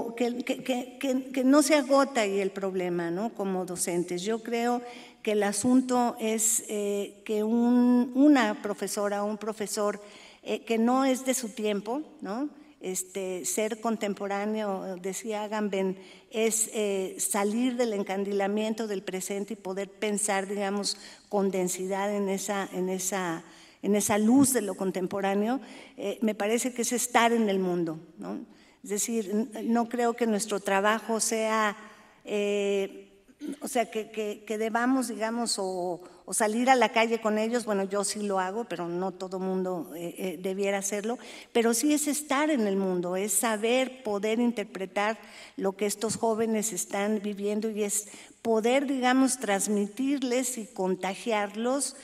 S6: no se agota ahí el problema, ¿no? Como docentes. Yo creo que el asunto es que una profesora o un profesor que no es de su tiempo, ¿no? Ser contemporáneo, decía Agamben, es salir del encandilamiento del presente y poder pensar, digamos, con densidad en esa luz de lo contemporáneo. Me parece que es estar en el mundo, ¿no? Es decir, no creo que nuestro trabajo sea, o sea, que debamos, digamos, o salir a la calle con ellos. Bueno, yo sí lo hago, pero no todo mundo debiera hacerlo, pero sí es estar en el mundo, es saber poder interpretar lo que estos jóvenes están viviendo y es poder, digamos, transmitirles y contagiarlos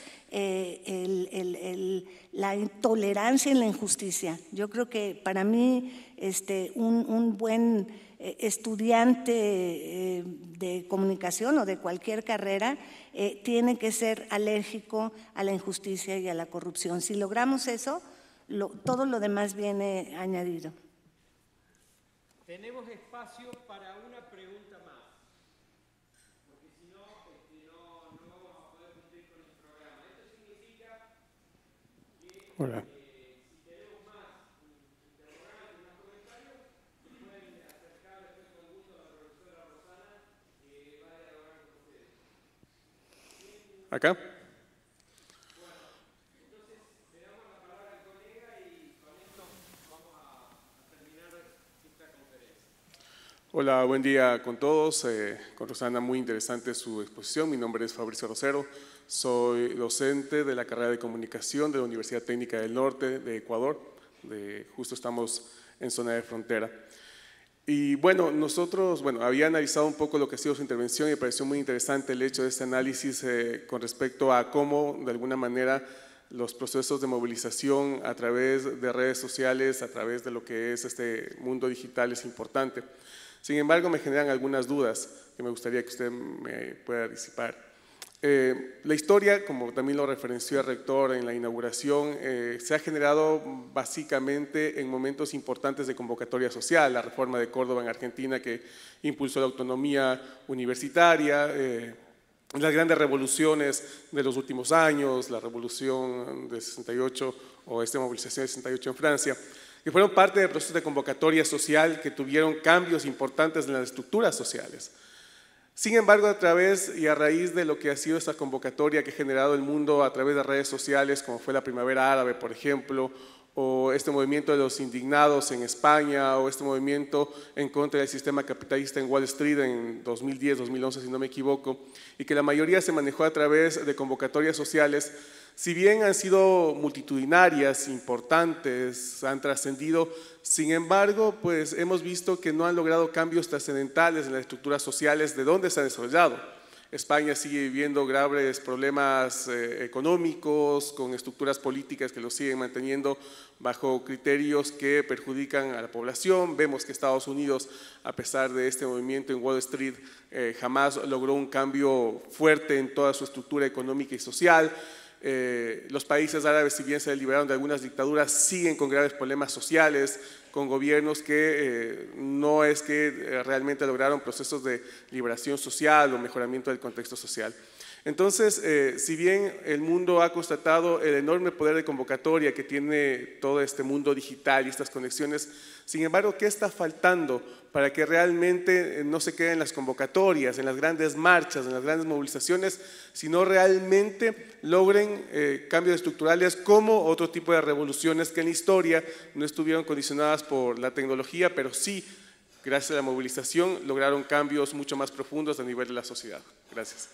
S6: la intolerancia y la injusticia. Yo creo que para mí un buen estudiante de comunicación o de cualquier carrera tiene que ser alérgico a la injusticia y a la corrupción. Si logramos eso, todo lo demás viene añadido.
S5: Tenemos espacio para una pregunta más, porque si no, no vamos a poder cumplir con el programa. Esto significa que
S10: Hola.
S5: si tenemos más interrogantes, más comentarios, se pueden acercar después con gusto a la profesora Rosana, que va a dialogar con ustedes.
S10: ¿Acá? Hola, buen día con todos. Con Rosana, muy interesante su exposición. Mi nombre es Fabricio Rosero, soy docente de la carrera de Comunicación de la Universidad Técnica del Norte de Ecuador. Justo estamos en zona de frontera. Y bueno, nosotros, había analizado un poco lo que ha sido su intervención y me pareció muy interesante el hecho de este análisis con respecto a cómo, de alguna manera, los procesos de movilización a través de redes sociales, a través de lo que es este mundo digital es importante. Sin embargo, me generan algunas dudas que me gustaría que usted me pueda disipar. La historia, como también lo referenció el rector en la inauguración, se ha generado básicamente en momentos importantes de convocatoria social, la reforma de Córdoba en Argentina que impulsó la autonomía universitaria, las grandes revoluciones de los últimos años, la revolución de 68 o esta movilización de 68 en Francia, que fueron parte del proceso de convocatoria social que tuvieron cambios importantes en las estructuras sociales. Sin embargo, a través y a raíz de lo que ha sido esta convocatoria que ha generado el mundo a través de redes sociales, como fue la Primavera Árabe, por ejemplo, o este movimiento de los indignados en España, o este movimiento en contra del sistema capitalista en Wall Street en 2010, 2011, si no me equivoco, y que la mayoría se manejó a través de convocatorias sociales, si bien han sido multitudinarias, importantes, han trascendido, sin embargo, pues hemos visto que no han logrado cambios trascendentales en las estructuras sociales de donde se han desarrollado. España sigue viviendo graves problemas económicos, con estructuras políticas que lo siguen manteniendo bajo criterios que perjudican a la población. Vemos que Estados Unidos, a pesar de este movimiento en Wall Street, jamás logró un cambio fuerte en toda su estructura económica y social. Los países árabes, si bien se liberaron de algunas dictaduras, siguen con graves problemas sociales, con gobiernos que no es que realmente lograron procesos de liberación social o mejoramiento del contexto social. Entonces, si bien el mundo ha constatado el enorme poder de convocatoria que tiene todo este mundo digital y estas conexiones, sin embargo, ¿qué está faltando para que realmente no se queden en las convocatorias, en las grandes marchas, en las grandes movilizaciones, sino realmente logren cambios estructurales como otro tipo de revoluciones que en la historia no estuvieron condicionadas por la tecnología, pero sí, gracias a la movilización, lograron cambios mucho más profundos a nivel de la sociedad? Gracias.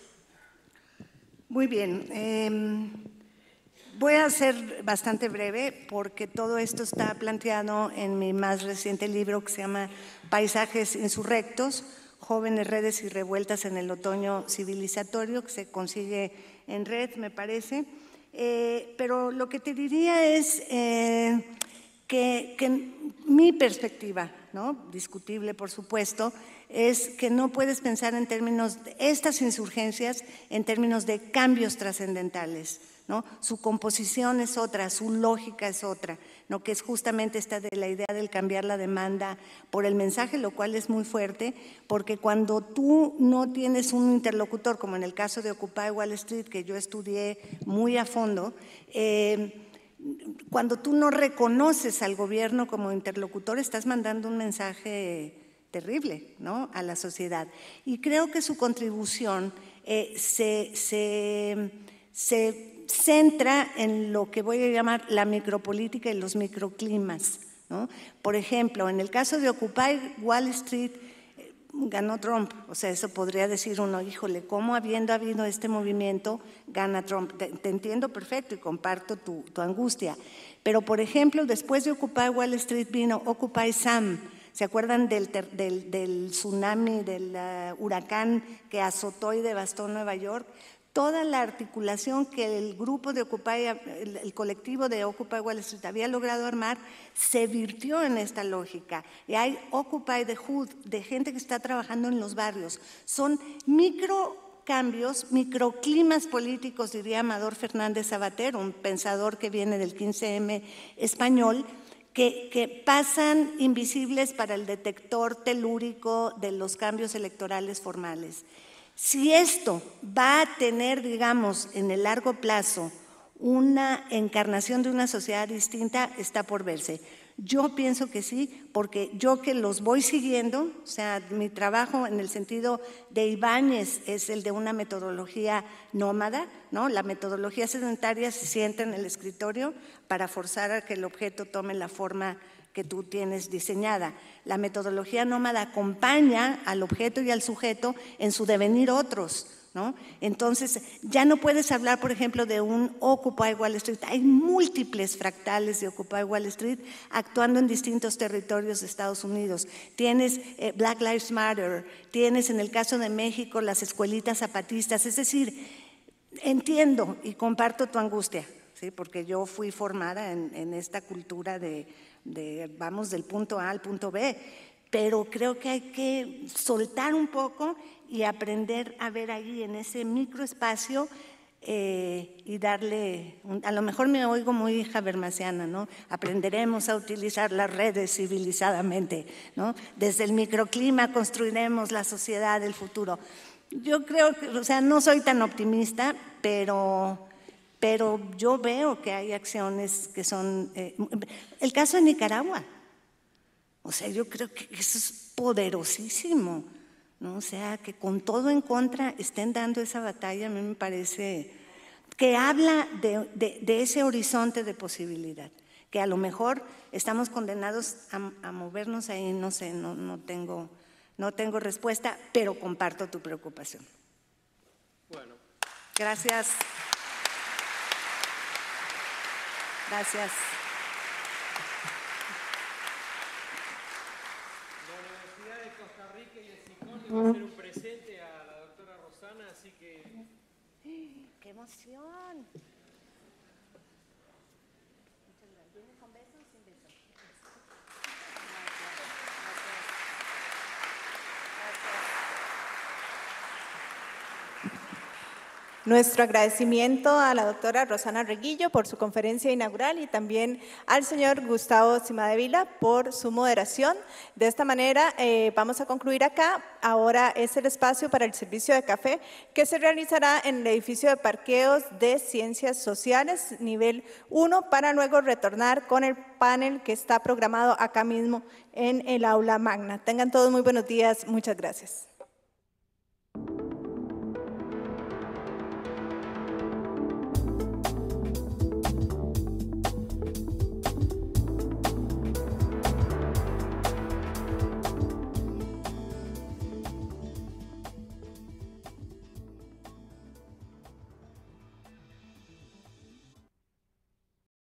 S6: Muy bien. Voy a ser bastante breve porque todo esto está planteado en mi más reciente libro que se llama Paisajes insurrectos, jóvenes, redes y revueltas en el otoño civilizatorio, que se consigue en red, me parece. Pero lo que te diría es que mi perspectiva, ¿no?, discutible por supuesto, es que no puedes pensar en términos de estas insurgencias, en términos de cambios trascendentales, ¿no? Su composición es otra, su lógica es otra, ¿no? Que es justamente esta de la idea del cambiar la demanda por el mensaje, lo cual es muy fuerte, porque cuando tú no tienes un interlocutor, como en el caso de Occupy Wall Street, que yo estudié muy a fondo, cuando tú no reconoces al gobierno como interlocutor, estás mandando un mensaje terrible, ¿no?, a la sociedad. Y creo que su contribución se centra en lo que voy a llamar la micropolítica y los microclimas, ¿no? Por ejemplo, en el caso de Occupy Wall Street, ganó Trump. O sea, eso podría decir uno, híjole, ¿cómo habiendo habido este movimiento gana Trump? Te entiendo perfecto y comparto tu angustia. Pero, por ejemplo, después de Occupy Wall Street vino Occupy Sam. ¿Se acuerdan del tsunami, del huracán que azotó y devastó Nueva York? Toda la articulación que el grupo de Occupy, el colectivo de Occupy Wall Street había logrado armar, se virtió en esta lógica. Y hay Occupy the Hood, de gente que está trabajando en los barrios. Son microcambios, microclimas políticos, diría Amador Fernández Sabater, un pensador que viene del 15M español, que pasan invisibles para el detector telúrico de los cambios electorales formales. Si esto va a tener, digamos, en el largo plazo, una encarnación de una sociedad distinta, está por verse. Yo pienso que sí, porque yo que los voy siguiendo, o sea, mi trabajo en el sentido de Ibáñez es el de una metodología nómada, ¿no? La metodología sedentaria se sienta en el escritorio para forzar a que el objeto tome la forma que tú tienes diseñada. La metodología nómada acompaña al objeto y al sujeto en su devenir otros, ¿no? Entonces, ya no puedes hablar, por ejemplo, de un Occupy Wall Street. Hay múltiples fractales de Occupy Wall Street actuando en distintos territorios de Estados Unidos. Tienes Black Lives Matter, tienes en el caso de México las escuelitas zapatistas. Es decir, entiendo y comparto tu angustia, ¿sí? Porque yo fui formada en esta cultura vamos del punto A al punto B, pero creo que hay que soltar un poco y aprender a ver ahí en ese microespacio y darle, a lo mejor me oigo muy habermasiana, ¿no? Aprenderemos a utilizar las redes civilizadamente, ¿no? Desde el microclima construiremos la sociedad del futuro. Yo creo que, o sea, no soy tan optimista, pero yo veo que hay acciones que son… el caso de Nicaragua, o sea, yo creo que eso es poderosísimo, ¿no? O sea, que con todo en contra estén dando esa batalla, a mí me parece que habla de ese horizonte de posibilidad, que a lo mejor estamos condenados a movernos ahí, no sé, no tengo respuesta, pero comparto tu preocupación.
S5: Bueno.
S6: Gracias. Gracias.
S5: La Universidad de Costa Rica y el SICON le va a hacer un presente a la doctora Rosana, así que…
S6: ¡Qué emoción! ¿Viene con besos o sin besos?
S1: Nuestro agradecimiento a la doctora Rosana Reguillo por su conferencia inaugural y también al señor Gustavo Cimadevila por su moderación. De esta manera vamos a concluir acá. Ahora es el espacio para el servicio de café que se realizará en el edificio de parqueos de Ciencias Sociales, nivel 1, para luego retornar con el panel que está programado acá mismo en el aula magna. Tengan todos muy buenos días. Muchas gracias.